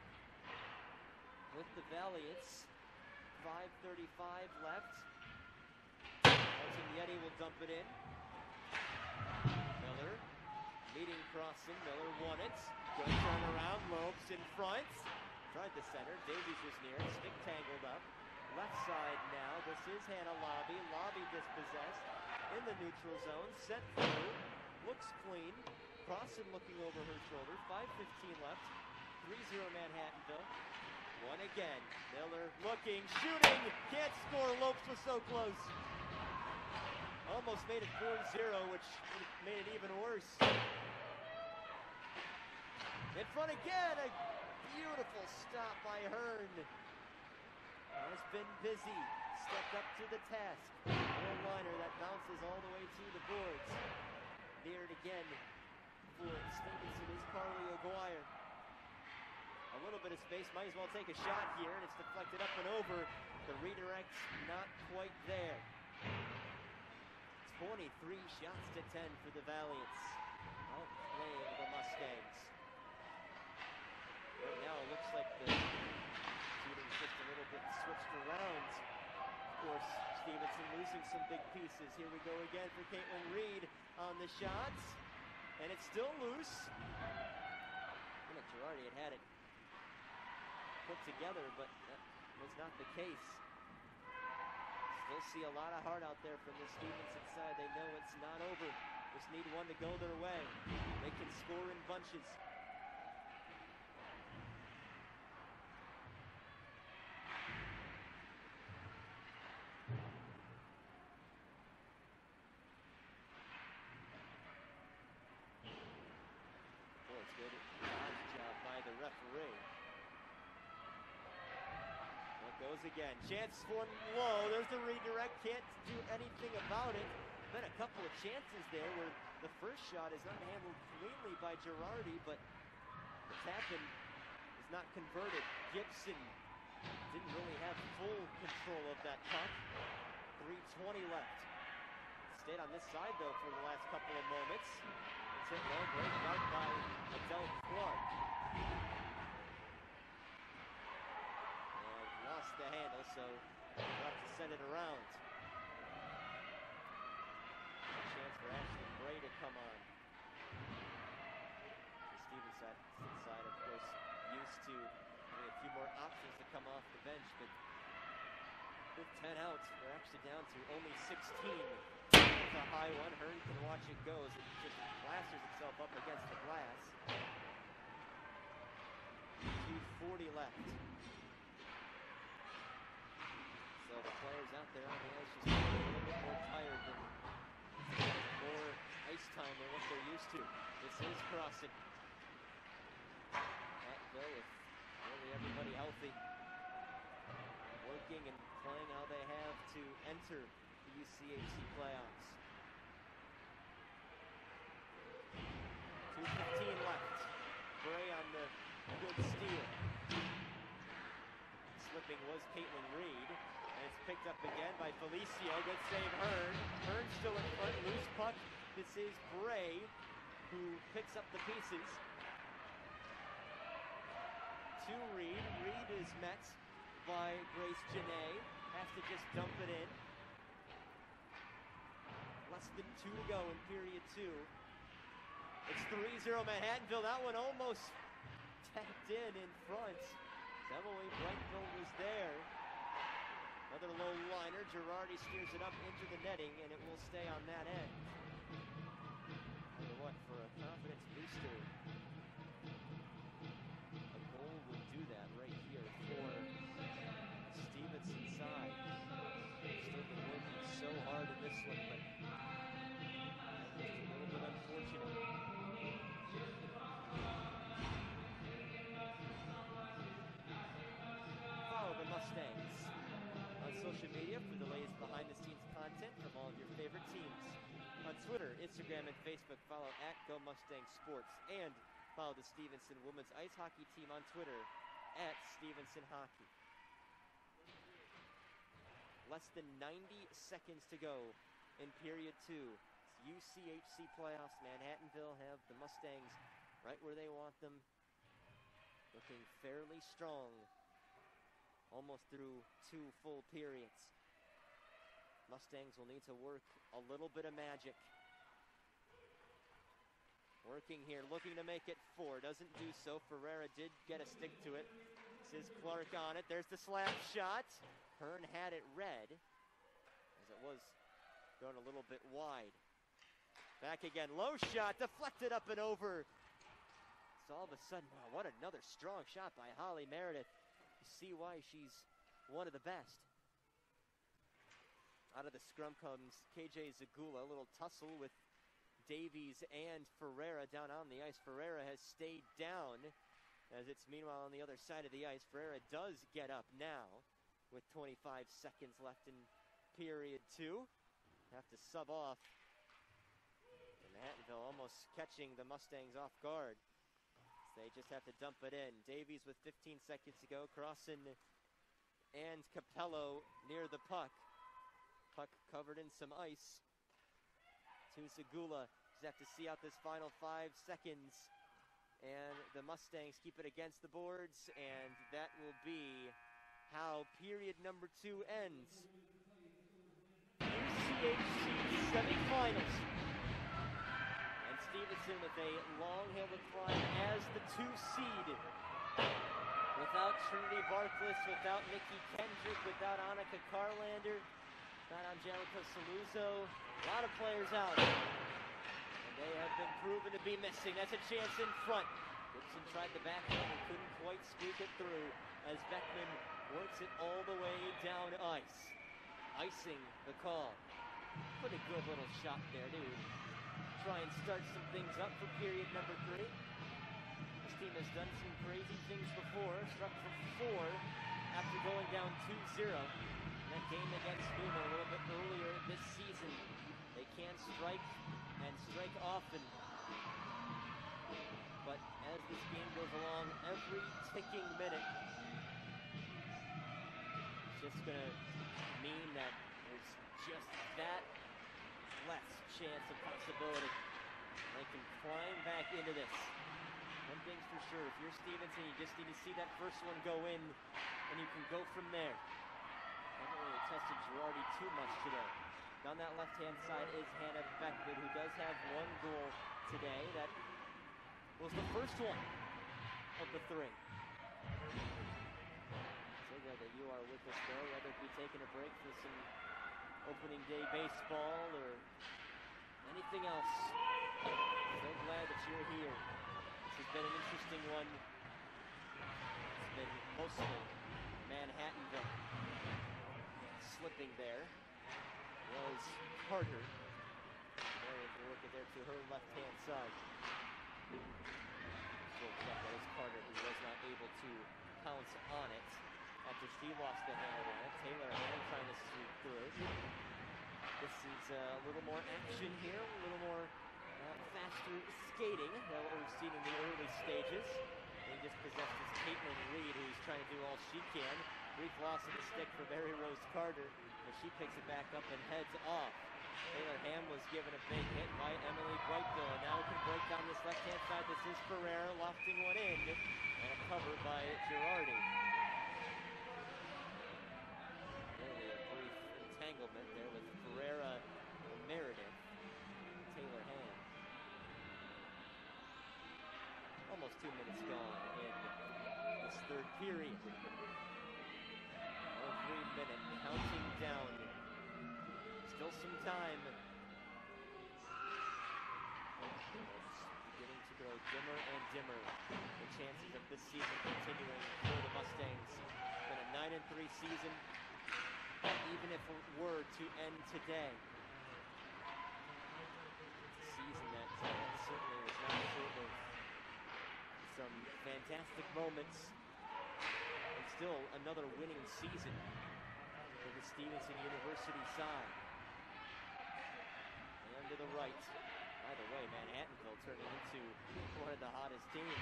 with the Valiants. 5:35 left. Martignetti will dump it in. Miller leading crossing. Miller won it. Good turnaround. Lopes in front. Tried the center. Davies was near. Stick tangled up. Left side now. This is Hannah Lobby. Lobby dispossessed in the neutral zone. Sent through. Looks clean. Crossan looking over her shoulder. 5:15 left. 3-0 Manhattanville. One again. Miller looking, shooting. Can't score. Lopes was so close. Almost made it 4-0, which made it even worse. In front again. A beautiful stop by Hearn. Has been busy. Stepped up to the task. Little liner that bounces all the way to the boards. Near it again for Stevenson is Carly O'Guire. A little bit of space, might as well take a shot here, and it's deflected up and over. The redirect's not quite there. 23 shots to 10 for the Valiants. Outplaying the Mustangs. Right now it looks like the shooting's just a little bit switched around. Of course, Stevenson losing some big pieces. Here we go again for Caitlin Reed on the shots. And it's still loose. Girardi had it put together, but that was not the case. Still see a lot of heart out there from the Stevenson side. They know it's not over. Just need one to go their way. They can score in bunches. Boy, it's good dodge job by the referee. Goes again. Chance for low. There's the redirect. Can't do anything about it. Been a couple of chances there where the first shot is not handled cleanly by Girardi, but the tap-in is not converted. Gibson didn't really have full control of that puck. 3:20 left. Stayed on this side though for the last couple of moments. It's hit low. Great mark by Adele Clark. Lost the handle, so we'll have to send it around. A chance for Ashley Bray to come on. The Stevenson side, of course, used to having a few more options to come off the bench, but with 10 outs. We're actually down to only 16. It's a high one. Hearn can watch it go as it just plasters itself up against the glass. 2:40 left. So the players out there on the ice just a little bit more tired than more ice time than what they're used to. This is Crossan. Hattonville with nearly everybody healthy. Working and playing how they have to enter the UCHC playoffs. 2:15 left. Bray on the good steal. Slipping was Caitlin Reed. And it's picked up again by Felicio. Good save, Hearn. Hearn still in front. Loose puck. This is Bray, who picks up the pieces. To Reed. Reed is met by Grace Janae. Has to just dump it in. Less than 2 to go in period 2. It's 3-0 Manhattanville. That one almost tapped in front. Emily Brightfield was there. Another low liner. Girardi steers it up into the netting, and it will stay on that end. Tell you what, for a confidence booster, a goal would do that right here for Stevenson's side. Still been working so hard in this one, but just a little bit unfortunate. Follow the Mustangs on social media for the latest behind-the-scenes content from all of your favorite teams. On Twitter, Instagram, and Facebook, follow @GoMustangSports, and follow the Stevenson women's ice hockey team on Twitter @StevensonHockey. Less than 90 seconds to go in period 2. It's UCHC playoffs. Manhattanville have the Mustangs right where they want them. Looking fairly strong. Almost through 2 full periods. Mustangs will need to work a little bit of magic. Working here, looking to make it 4. Doesn't do so. Ferreira did get a stick to it. This is Clark on it. There's the slap shot. Hearn had it red, as it was going a little bit wide. Back again, low shot, deflected up and over. So all of a sudden, wow, what another strong shot by Holly Meredith. You see why she's one of the best. Out of the scrum comes KJ Zagula, a little tussle with Davies and Ferreira down on the ice. Ferreira has stayed down, as it's meanwhile on the other side of the ice. Ferreira does get up now, with 25 seconds left in period 2. Have to sub off. And Manhattanville almost catching the Mustangs off guard. So they just have to dump it in. Davies with 15 seconds to go. Crossan and Capello near the puck. Puck covered in some ice. To Zagula. Just have to see out this final 5 seconds. And the Mustangs keep it against the boards. And that will be how period number 2 ends. UCHC semifinals. And Stevenson with a long hill to climb as the 2 seed. Without Trinity Barkless, without Nikki Kendrick, without Annika Carlander, without Angelica Saluzzo. A lot of players out. And they have been proven to be missing. That's a chance in front. Gibson tried the backhand and couldn't quite squeak it through as Beckman works it all the way down ice. Icing the call. Pretty good little shot there, dude. Try and start some things up for period number 3. This team has done some crazy things before. Struck for 4 after going down 2-0. That game against Newman a little bit earlier this season. They can strike and strike often. But as this game goes along, every ticking minute just going to mean that there's just that less chance of possibility. They can climb back into this. One thing's for sure, if you're Stevenson, you just need to see that first one go in, and you can go from there. Haven't really tested Girardi too much today. On that left-hand side is Hannah Beckman, who does have 1 goal today. That was the first one of the 3. So glad that you are with us, though, whether it be taking a break for some opening day baseball or anything else. So glad that you're here. This has been an interesting one. It's been mostly Manhattanville. Slipping there was Carter. There, if you look at there to her left-hand side. That is Carter, who was not able to pounce on it after she lost the handle on it. Taylor Ham trying to sweep through. This is a little more action here, a little more faster skating than what we've seen in the early stages. Being dispossessed is Caitlin Reed, who's trying to do all she can. Brief loss of the stick for Mary Rose Carter, but she picks it back up and heads off. Taylor Ham was given a big hit by Emily Brightville, and now can break down this left-hand side. This is Ferreira lofting one in, and a cover by Girardi. Really a brief entanglement there with Ferreira and Meredith. Taylor Ham. Almost 2 minutes gone in this third period. 3 minute counting down. Still some time. Beginning to grow dimmer and dimmer. The chances of this season continuing for the Mustangs. It's been a 9-3 season, even if it were to end today. It's a season that certainly was not short of some fantastic moments. And still another winning season for the Stevenson University side. To the right. By the way, Manhattanville turning into one of the hottest teams.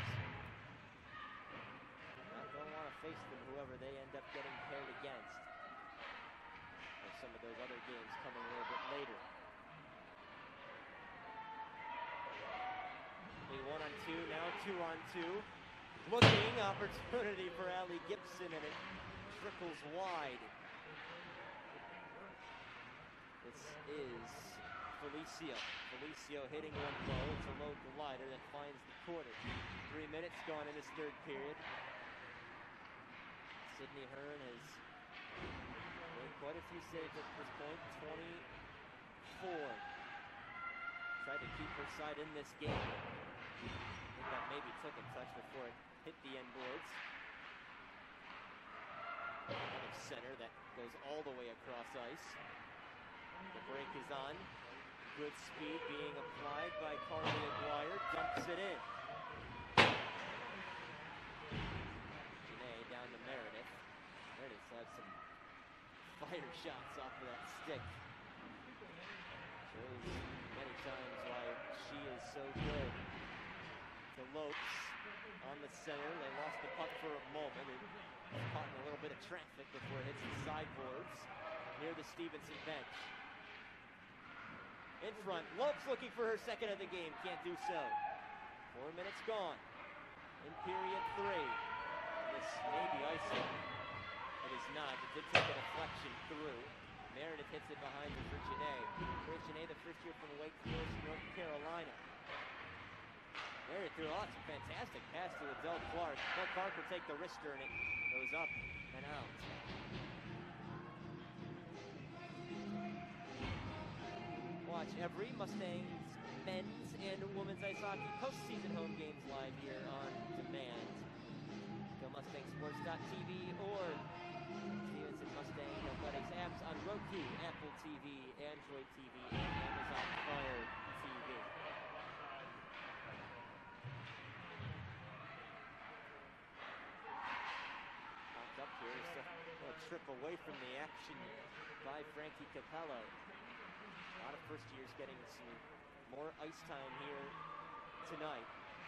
Not going to want to face them, whoever they end up getting paired against. Or some of those other games coming a little bit later. A 1-on-2, now 2-on-2. Looking, opportunity for Allie Gibson, and it trickles wide. This is Felicio hitting one low. It's a low glider that finds the corner. 3 minutes gone in this third period. Sydney Hearn has made quite a few saves at this point. 24. Tried to keep her side in this game. I think that maybe took a touch before it hit the end boards. Another center that goes all the way across ice. The break is on. Good speed being applied by Carly Aguirre, dumps it in. Janae down to Meredith. Meredith's had some fire shots off of that stick. Shows many times why she is so good. To Lopes on the center. They lost the puck for a moment. It was caught in a little bit of traffic before it hits the sideboards near the Stevenson bench. In front, Lopes looking for her second of the game, can't do so. 4 minutes gone in period 3. This may be icing. It is not. It did take a deflection through. Meredith hits it behind her for Janae. Here's Janae, the first year from Wake Forest, North Carolina. Meredith threw out some fantastic pass to Adele Clark. Adele Clark will take the wrister, and it goes up and out. Watch every Mustangs men's and women's ice hockey postseason home games live here on demand. Go MustangSports.tv or Stevenson Mustang Athletics apps on Roku, Apple TV, Android TV, and Amazon Fire TV. Popped up here, so a trip away from the action by Frankie Capello. A lot of first years getting some more ice time here tonight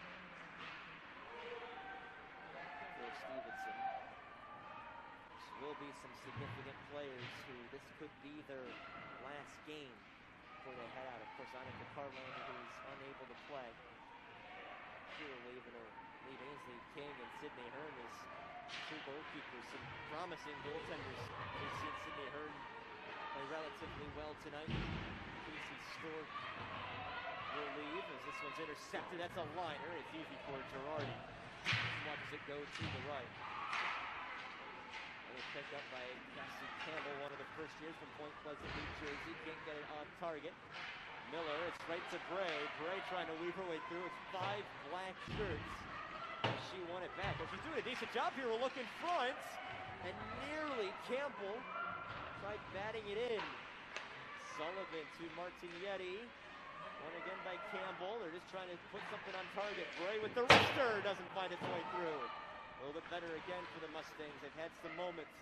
for Stevenson. There will be some significant players who this could be their last game before they head out. Of course, Annika Carlander, who's unable to play. Here leaving Ainsley King and Sydney Hearn as two goalkeepers, some promising goaltenders. We've seen Sydney Hearn play relatively well tonight. Casey Stork will leave as this one's intercepted. That's a liner. It's easy for Girardi. Watches it go to the right. a pickup by Cassie Campbell, one of the first years from Point Pleasant, New Jersey. Can't get it on target. Miller, it's right to Bray. Bray trying to weave her way through. It's 5 black shirts. She won it back. And she's doing a decent job here. We'll look in front. And nearly Campbell tried batting it in. Sullivan to Martignetti. One again by Campbell. They're just trying to put something on target. Bray with the wrister doesn't find its way through. A little bit better again for the Mustangs. They've had some moments.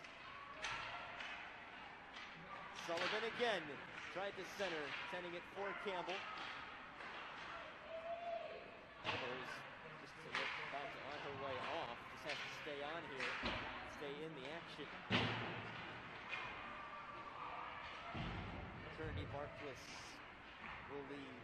Sullivan again. Tried to center, sending it for Campbell. There's just to look about on her way off. Just has to stay on here, stay in the action. Trinity Barkless will leave.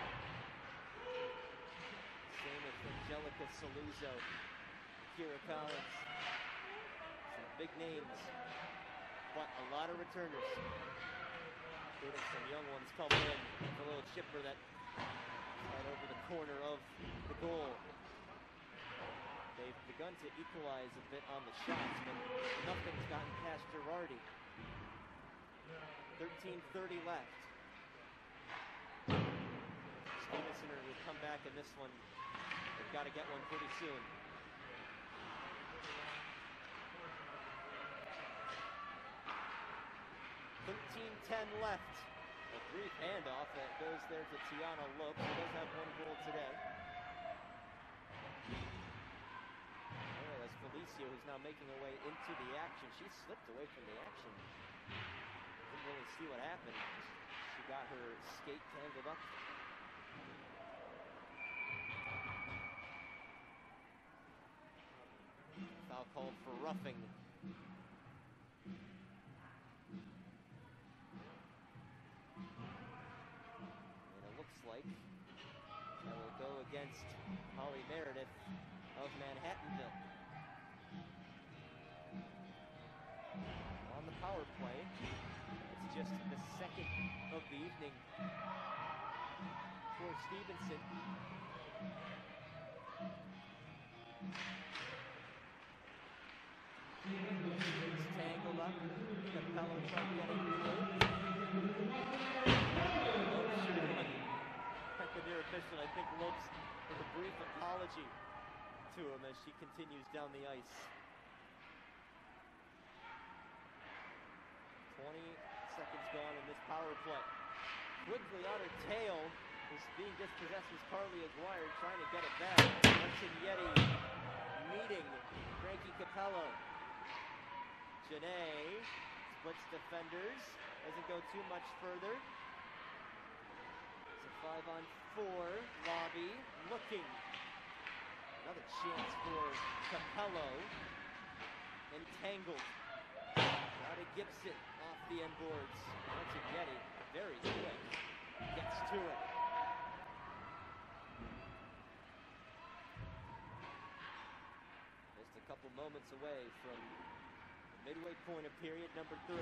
Same with Angelica Saluzzo, Kira Collins. Some big names, but a lot of returners. Some young ones coming in. A little chipper that right over the corner of the goal. They've begun to equalize a bit on the shots, but nothing's gotten past Girardi. 13:30 left. Stevenson will come back in this one. They've got to get one pretty soon. 13:10 left. A brief handoff that goes there to Tiana Lopes, who does have one goal today. Oh, that's Felicio, who's now making her way into the action. She slipped away from the action. Didn't really see what happened. She got her skate tangled up. Foul called for roughing. That will go against Holly Meredith of Manhattanville. On the power play, it's just the second of the evening for Stevenson. It's tangled up. Capello trying to get it through. The near official, I think, looks with a brief apology to him as she continues down the ice. 20 seconds gone in this power play. Quickly on her tail is being dispossessed was Carly Aguirre trying to get it back. Martignetti meeting Frankie Capello. Janae splits defenders, doesn't go too much further. 5-on-4, Lobby, looking. Another chance for Capello. Entangled. Now to Gibson, off the end boards. Martignetti, very quick, gets to it. Just a couple moments away from the midway point of period number 3.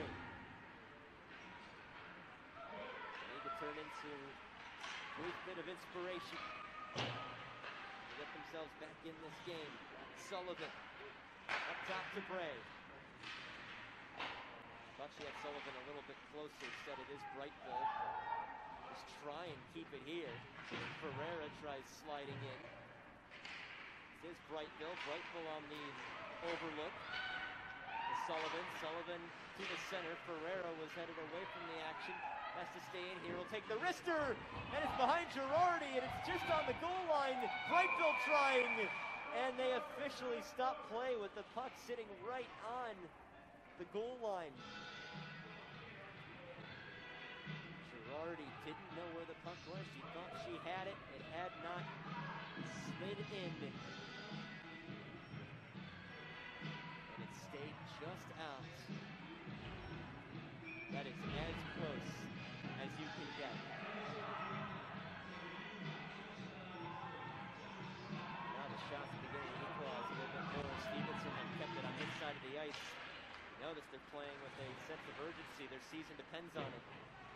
They need to turn into brief bit of inspiration to get themselves back in this game. Sullivan up top to Bray. Thought she had Sullivan a little bit closer. Instead it is Brightville. Just try and keep it here. Ferreira tries sliding in. This is Brightville. Brightville on the overlook. Sullivan to the center. Ferreira was headed away from the action. Has to stay in here. Will take the wrister, and it's behind Girardi, and it's just on the goal line. Brightville trying, and they officially stop play with the puck sitting right on the goal line. Girardi didn't know where the puck was. She thought she had it. It had not slid in. And it stayed just out. That is as close as you can get. Now the shots are beginning to equalize a little bit more. Stevenson had kept it on this side of the ice. You notice they're playing with a sense of urgency. Their season depends on it.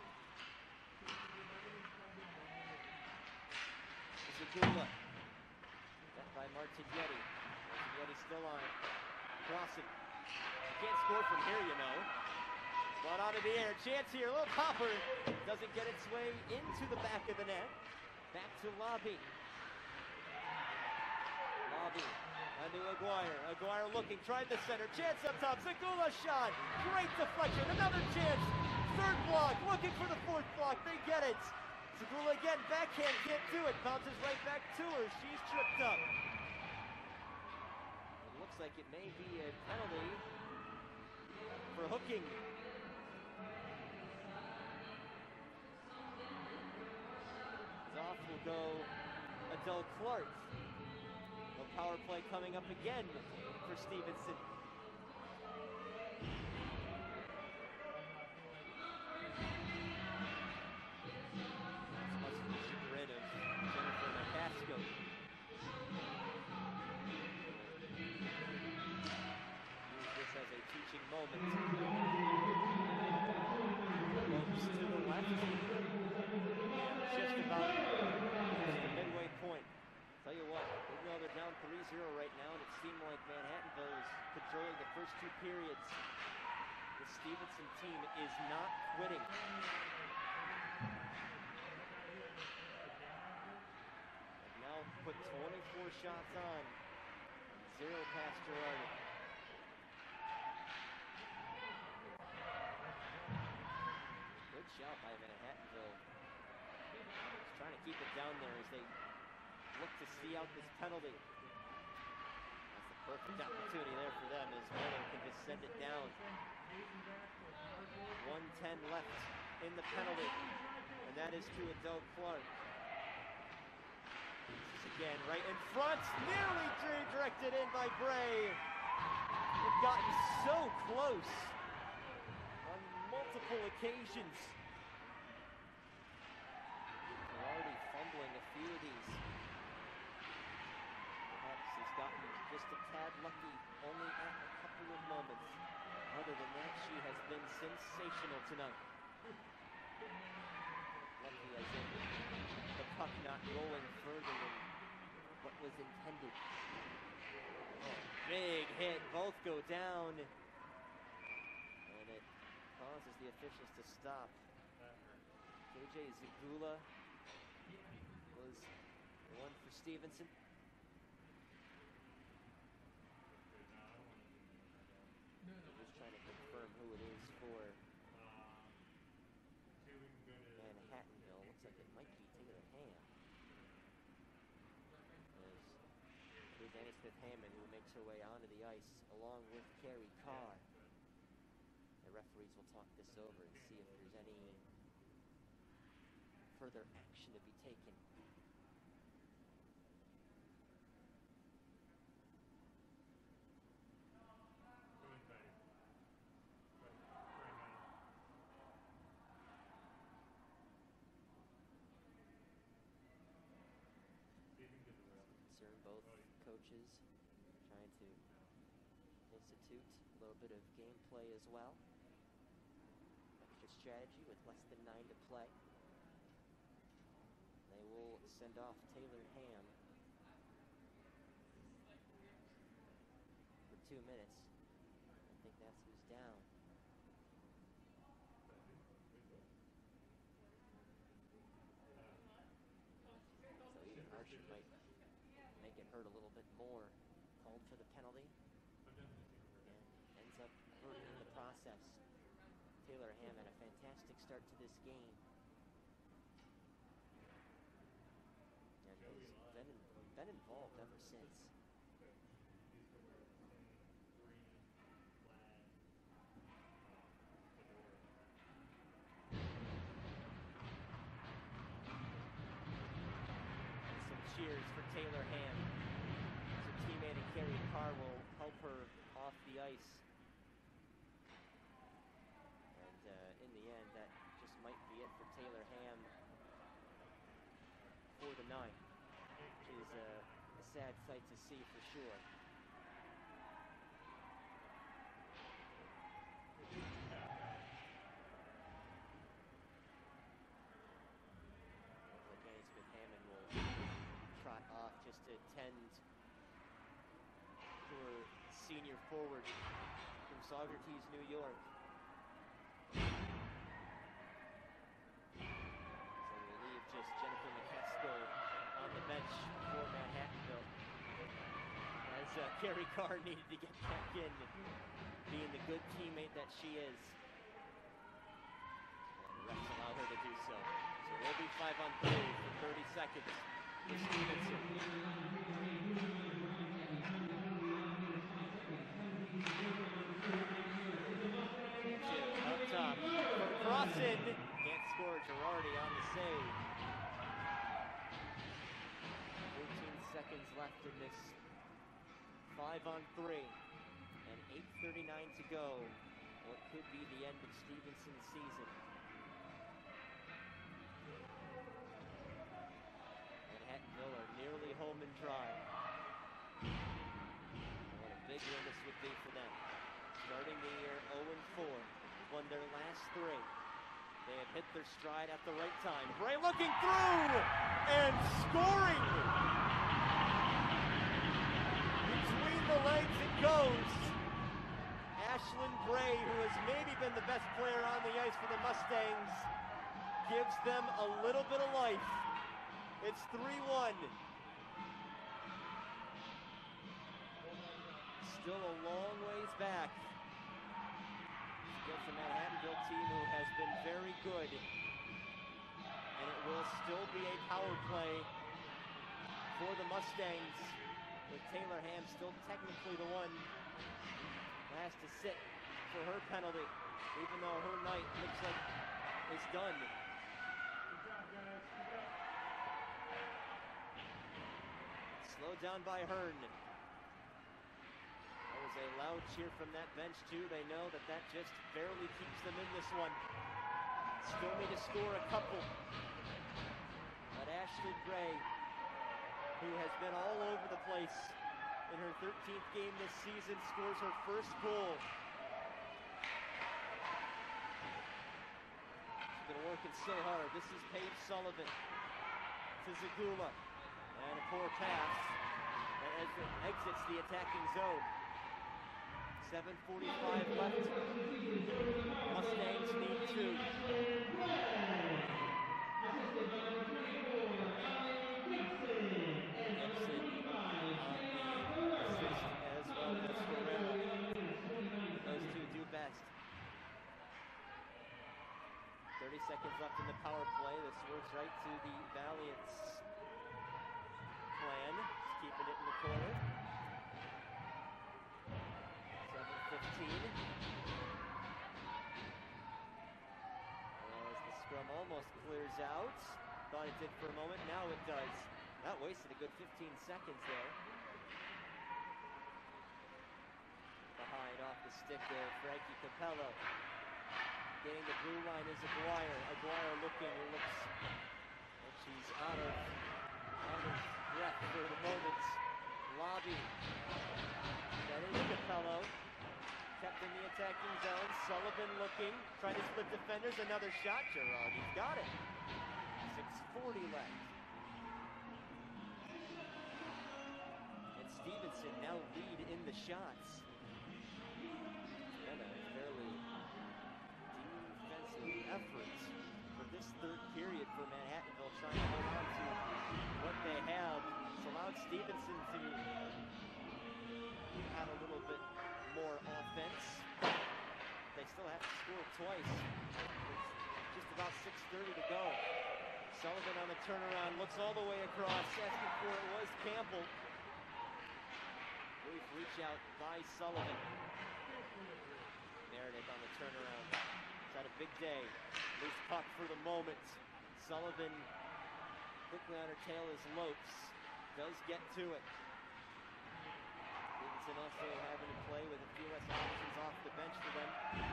Zagula. Set by Martignetti. Martignetti still on it. Crossing. Can't score from here, you know. Ball out of the air, chance here, a little hopper. Doesn't get its way into the back of the net. Back to Lobby. Lobby, onto Aguirre. Aguirre looking, tried the center, chance up top, Zagula shot. Great deflection, another chance. Third block, looking for the fourth block, they get it. Zagula again, backhand, can't do it. Bounces right back to her, she's tripped up. It looks like it may be a penalty for hooking. Off will go Adele Clark. No power play coming up again for Stevenson. This must be the grid of Jennifer Macasco. Use this as a teaching moment. Lopes to the left. Just about the midway point. Tell you what, even though they're down 3-0 right now, and it seemed like Manhattanville was controlling the first two periods, the Stevenson team is not quitting. They've now put 24 shots on, 0 past Girardi. Good shot by Manhattanville. Trying to keep it down there as they look to see out this penalty. That's the perfect opportunity there for them as Miller can just send it down. 1:10 left in the penalty, and that is to Adele Clark. This is again right in front, nearly directed in by Bray. They've gotten so close on multiple occasions. Already fumbling a few of these. Perhaps has gotten just a tad lucky only at a couple of moments. Other than that, she has been sensational tonight. Lucky as in the puck not rolling further than what was intended. Oh, big hit, both go down. And it causes the officials to stop. KJ Zagula was the one for Stevenson. We're just trying to confirm who it is for Manhattanville. Looks like it might be Taylor Ham. It is Annie Smith-Hammond who makes her way onto the ice along with Carrie Carr. The referees will talk this over and see if there's any further action to be taken. Concern both coaches trying to institute a little bit of gameplay as well. Extra strategy with less than 9 to play. They will send off Taylor Ham for 2 minutes. I think that's who's down. So even Archer might make it hurt a little bit more. Called for the penalty and ends up hurting in the process. Taylor Ham had a fantastic start to this game. And has been involved ever since. Some cheers for Taylor Ham. So teammate and Carrie Carr will help her off the ice. And in the end, that just might be it for Taylor Ham for the night. Which is a sad sight to see for sure. Danny Smith-Hammond will trot off just to tend to her senior forward from Saugerties, New York. So we leave just Jennifer McCaskill on the bench for Manhattanville. As Carrie Carr needed to get back in, being the good teammate that she is. And the refs allow her to do so. So it will be 5-on-3 for 30 seconds for Stevenson. Up top for Crossan. Can't score. Girardi on the save. 14 seconds left in this 5-on-3 and 8:39 to go. What could be the end of Stevenson's season. Manhattanville are nearly home and dry. What a big win this would be for them. Starting the year 0-4, won their last 3. They have hit their stride at the right time. Bray looking through and scoring. Between the legs it goes. Ashlyn Bray, who has maybe been the best player on the ice for the Mustangs, gives them a little bit of life. It's 3-1. Still a long ways back against the Manhattanville team who has been very good. And it will still be a power play for the Mustangs, with Taylor Ham still technically the one who has to sit for her penalty, even though her night looks like it's done. Slowed down by Hearn. There was a loud cheer from that bench too. They know that that just barely keeps them in this one. Still need to score a couple. But Ashley Bray, who has been all over the place in her 13th game this season, scores her first goal. She's been working so hard. This is Paige Sullivan to Zagula. And a poor pass as it exits the attacking zone. 7:45 left. Mustangs need 2. Gibson on the assist as well as Ferrero. Those two do best. 30 seconds left in the power play. This works right to the Valiant's plan. Just keeping it in the corner. 7:15. As the scrum almost clears out. Thought it did for a moment. Now it does. That wasted a good 15 seconds there. Behind off the stick of Frankie Capello. Getting the blue line is Aguirre. Aguirre looking. It looks like she's out of breath for the moment. Lobby. That is Capello. Kept in the attacking zone. Sullivan looking. Trying to split defenders. Another shot. Girardi's got it. 6:40 left. And Stevenson now lead in the shots. It's been a fairly defensive effort for this third period for Manhattanville, trying to hold on to what they have. It's allowed Stevenson to have a little bit more offense. They still have to score twice. With just about 6:30 to go. Sullivan on the turnaround, looks all the way across, asking for it was Campbell. Brief reach out by Sullivan. Meredith on the turnaround. He's had a big day. Loose puck for the moment. Sullivan quickly on her tail as Lopes does get to it. Stevenson also having to play with a few less options off the bench for them.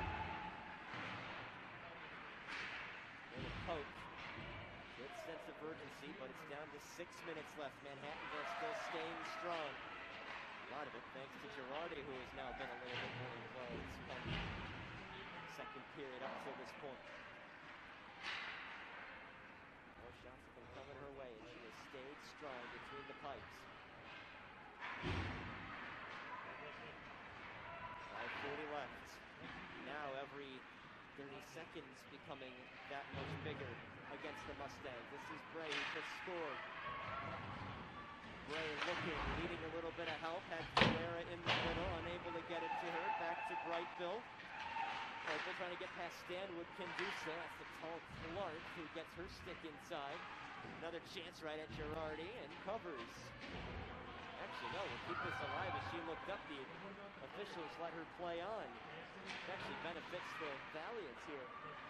And a poke. Good sense of urgency, but it's down to 6 minutes left. Manhattanville still staying strong. A lot of it thanks to Girardi, who has now been a little bit more involved from the second period up till this point. More shots have been coming her way, and she has stayed strong between the pipes. 5:40 left. 30 seconds becoming that much bigger against the Mustangs. This is Bray who just scored. Bray looking, needing a little bit of help. Had Ferreira in the middle, unable to get it to her. Back to Brightville. Opal trying to get past Stanwood, can do so. That's the tall Clark who gets her stick inside. Another chance right at Girardi and covers. Actually, no, we'll keep this alive as she looked up. The officials let her play on. It actually benefits the Valiants here.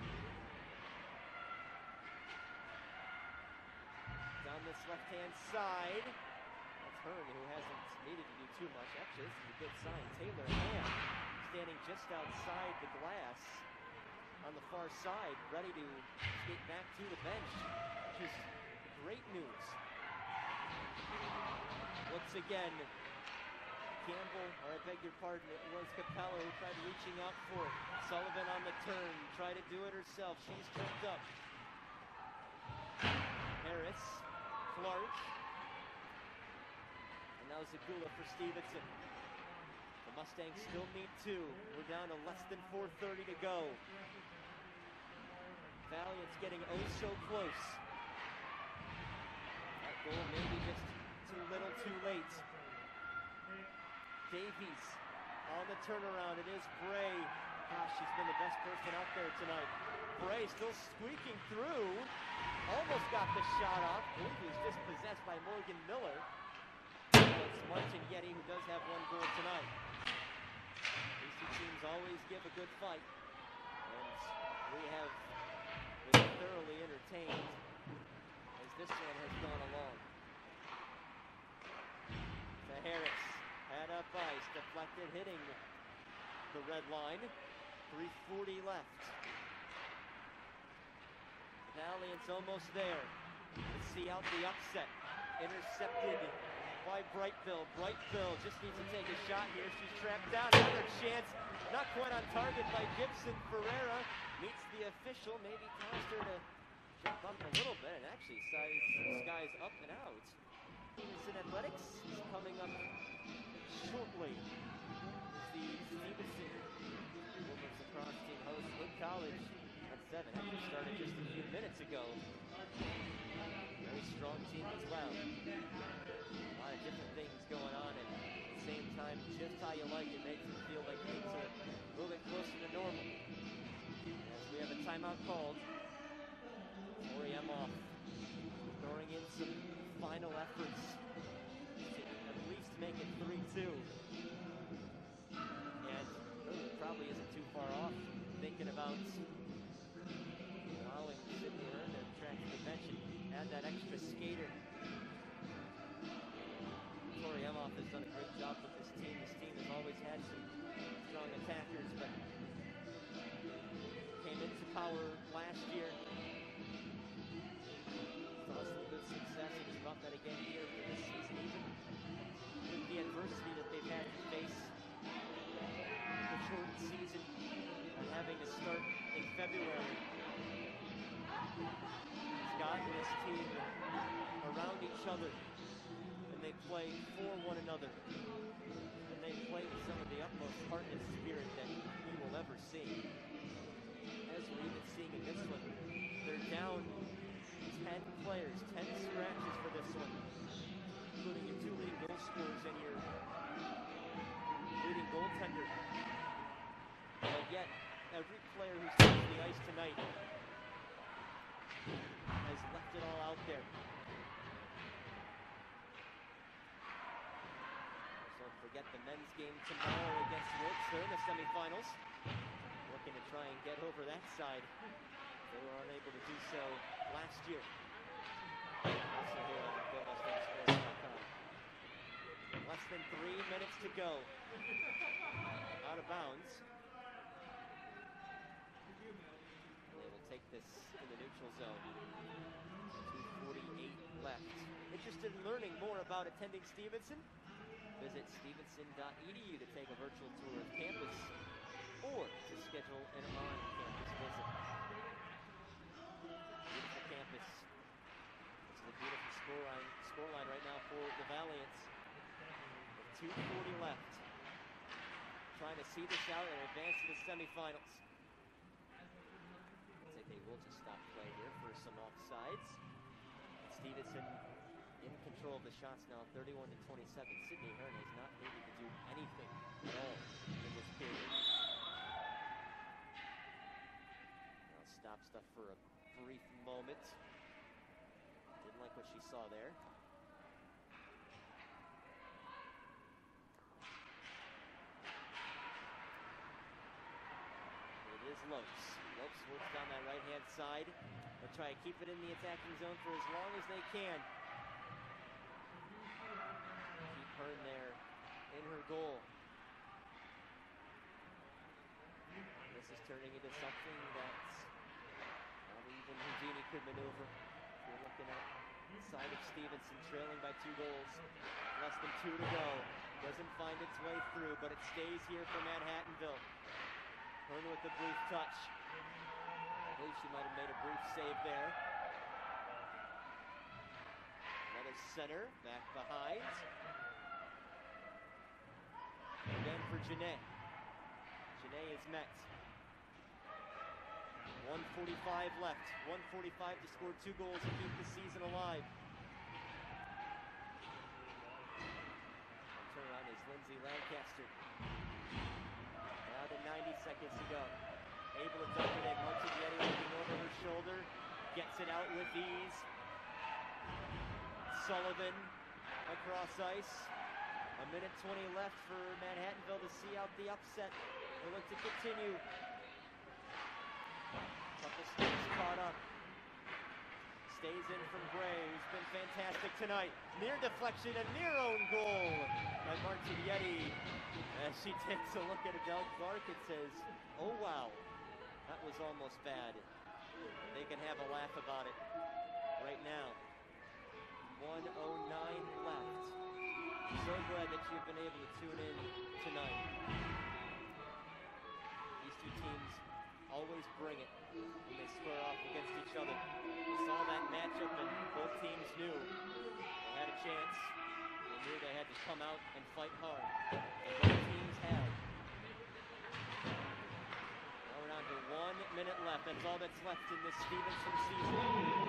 Down this left-hand side. That's Hearn, who hasn't needed to do too much. Actually, this is a good sign. Taylor Ham standing just outside the glass on the far side, ready to skate back to the bench. Which is great news. Once again, Campbell, or I beg your pardon, it was Capello who tried reaching out for it. Sullivan on the turn, tried to do it herself. She's tripped up. Harris, Clark, and now Zagula for Stevenson. The Mustangs still need two. We're down to less than 4:30 to go. Valiant's getting oh so close. That goal maybe just too little, too late. Davies on the turnaround. It is Bray. Gosh, she's been the best person out there tonight. Bray still squeaking through. Almost got the shot off. He was dispossessed by Morgan Miller. It's Martin Yeti who does have one goal tonight. BC teams always give a good fight. And we have been thoroughly entertained as this one has gone along. To Harris. Head up ice, deflected, hitting the red line. 3:40 left. Valiant's almost there. Let's see out the upset. Intercepted by Brightville. Brightville just needs to take a shot here. She's trapped down. Another chance. Not quite on target by Gibson. Ferreira meets the official. Maybe caused her to jump up a little bit and actually skies up and out. Stevenson Athletics is coming up shortly. The Stevenson Women's Lacrosse team hosts Wood College at 7. Actually started just a few minutes ago. Very strong team as well. A lot of different things going on, and at the same time, just how you like it makes it feel like things are a little bit closer to normal. As we have a timeout called. Tori Emoff throwing in some final efforts to at least make it 3-2. And really probably isn't too far off thinking about allowing Sydney Hearn to track to the bench and add that extra skater. Tori Emoff has done a great job with this team. This team has always had some strong attackers, but came into power last year. Saw some good success, and has brought that again here for this season, even with the adversity that they've had to face. The shortened season and having to start in February. It's gotten this team around each other, and they play for one another. And they play with some of the utmost heart and spirit that you will ever see. As we're even seeing in this one, they're down 10 players, 10 scratches for this one, including your two leading goal scorers and your leading goaltender. But yet, every player who's touched the ice tonight has left it all out there. Don't forget the men's game tomorrow against Wilkes. They're in the semifinals. Looking to try and get over that side. They were unable to do so last year. Also here on GoMustangSports.com. Less than 3 minutes to go. Out of bounds. They will take this to the neutral zone. 2:48 left. Interested in learning more about attending Stevenson? Visit stevenson.edu to take a virtual tour of campus or to schedule an on-campus visit. Beautiful campus. This is a beautiful scoreline right now for the Valiants. With 2:40 left. Trying to see this out and advance to the semifinals. they will just stop play here for some offsides. And Stevenson in control of the shots now, 31-27. Sydney Hearn has not needed to do anything at all in this period. Now stop stuff for a brief moment. Didn't like what she saw there. It is Lopes. Lopes works down that right-hand side. They'll try to keep it in the attacking zone for as long as they can. Keep Hearn there in her goal. This is turning into something that not even Houdini could maneuver. You're looking at the side of Stevenson trailing by 2 goals. Less than 2 to go. Doesn't find its way through, but it stays here for Manhattanville. Hearn with a brief touch. I believe she might have made a brief save there. Another center, back behind. Again for Janae. Janae is met. 1:45 left. 1:45 to score 2 goals and keep the season alive. And turnaround is Lindsay Lancaster. Now to 90 seconds to go. Able to dump it in. Martignetti looking over her shoulder. Gets it out with ease. Sullivan across ice. 1:20 left for Manhattanville to see out the upset. They look to continue. Couple sticks caught up. Stays in from Gray, who's been fantastic tonight. Near deflection and near own goal by Martignetti. As she takes a look at Adele Clark and says, oh wow, that was almost bad. They can have a laugh about it right now. 1:09 left. So glad that you've been able to tune in tonight. These two teams always bring it when they square off against each other. We saw that matchup and both teams knew they had a chance. They knew they had to come out and fight hard. And both teams have. Now we're down to 1 minute left. That's all that's left in this Stevenson season.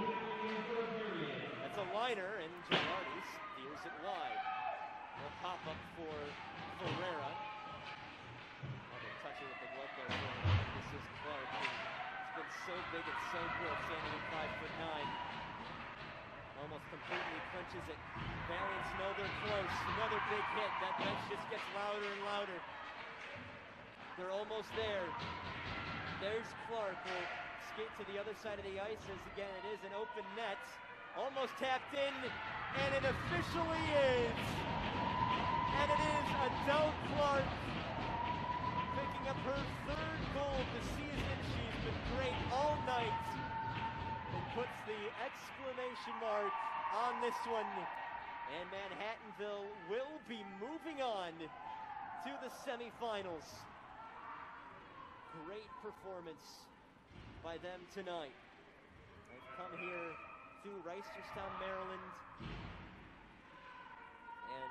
That's a liner, and Girardi steers it wide. A pop-up for Ferreira. Oh, they touch it with the glove there. This is Clark. He's been so big and so good, standing at 5'9". Almost completely clinches it. Valiants know they're close. Another big hit. That bench just gets louder and louder. They're almost there. There's Clark. Will skate to the other side of the ice as again it is an open net. Almost tapped in, and it officially is. And it is Adele Clark picking up her 3rd goal of the season. She's been great all night and puts the exclamation mark on this one. And Manhattanville will be moving on to the semifinals. Great performance by them tonight. They've come here to Reisterstown, Maryland, and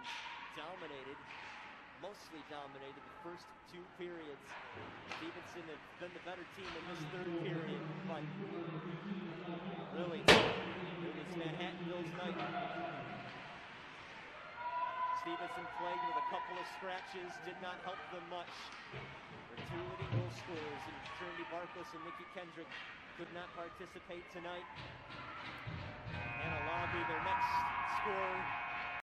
mostly dominated the first 2 periods. Stevenson has been the better team in this 3rd period, but really, it was Manhattanville's night. Stevenson plagued with a couple of scratches, did not help them much. Their 2 leading goal scorers in Trinity Barkos and Nikki Kendrick could not participate tonight.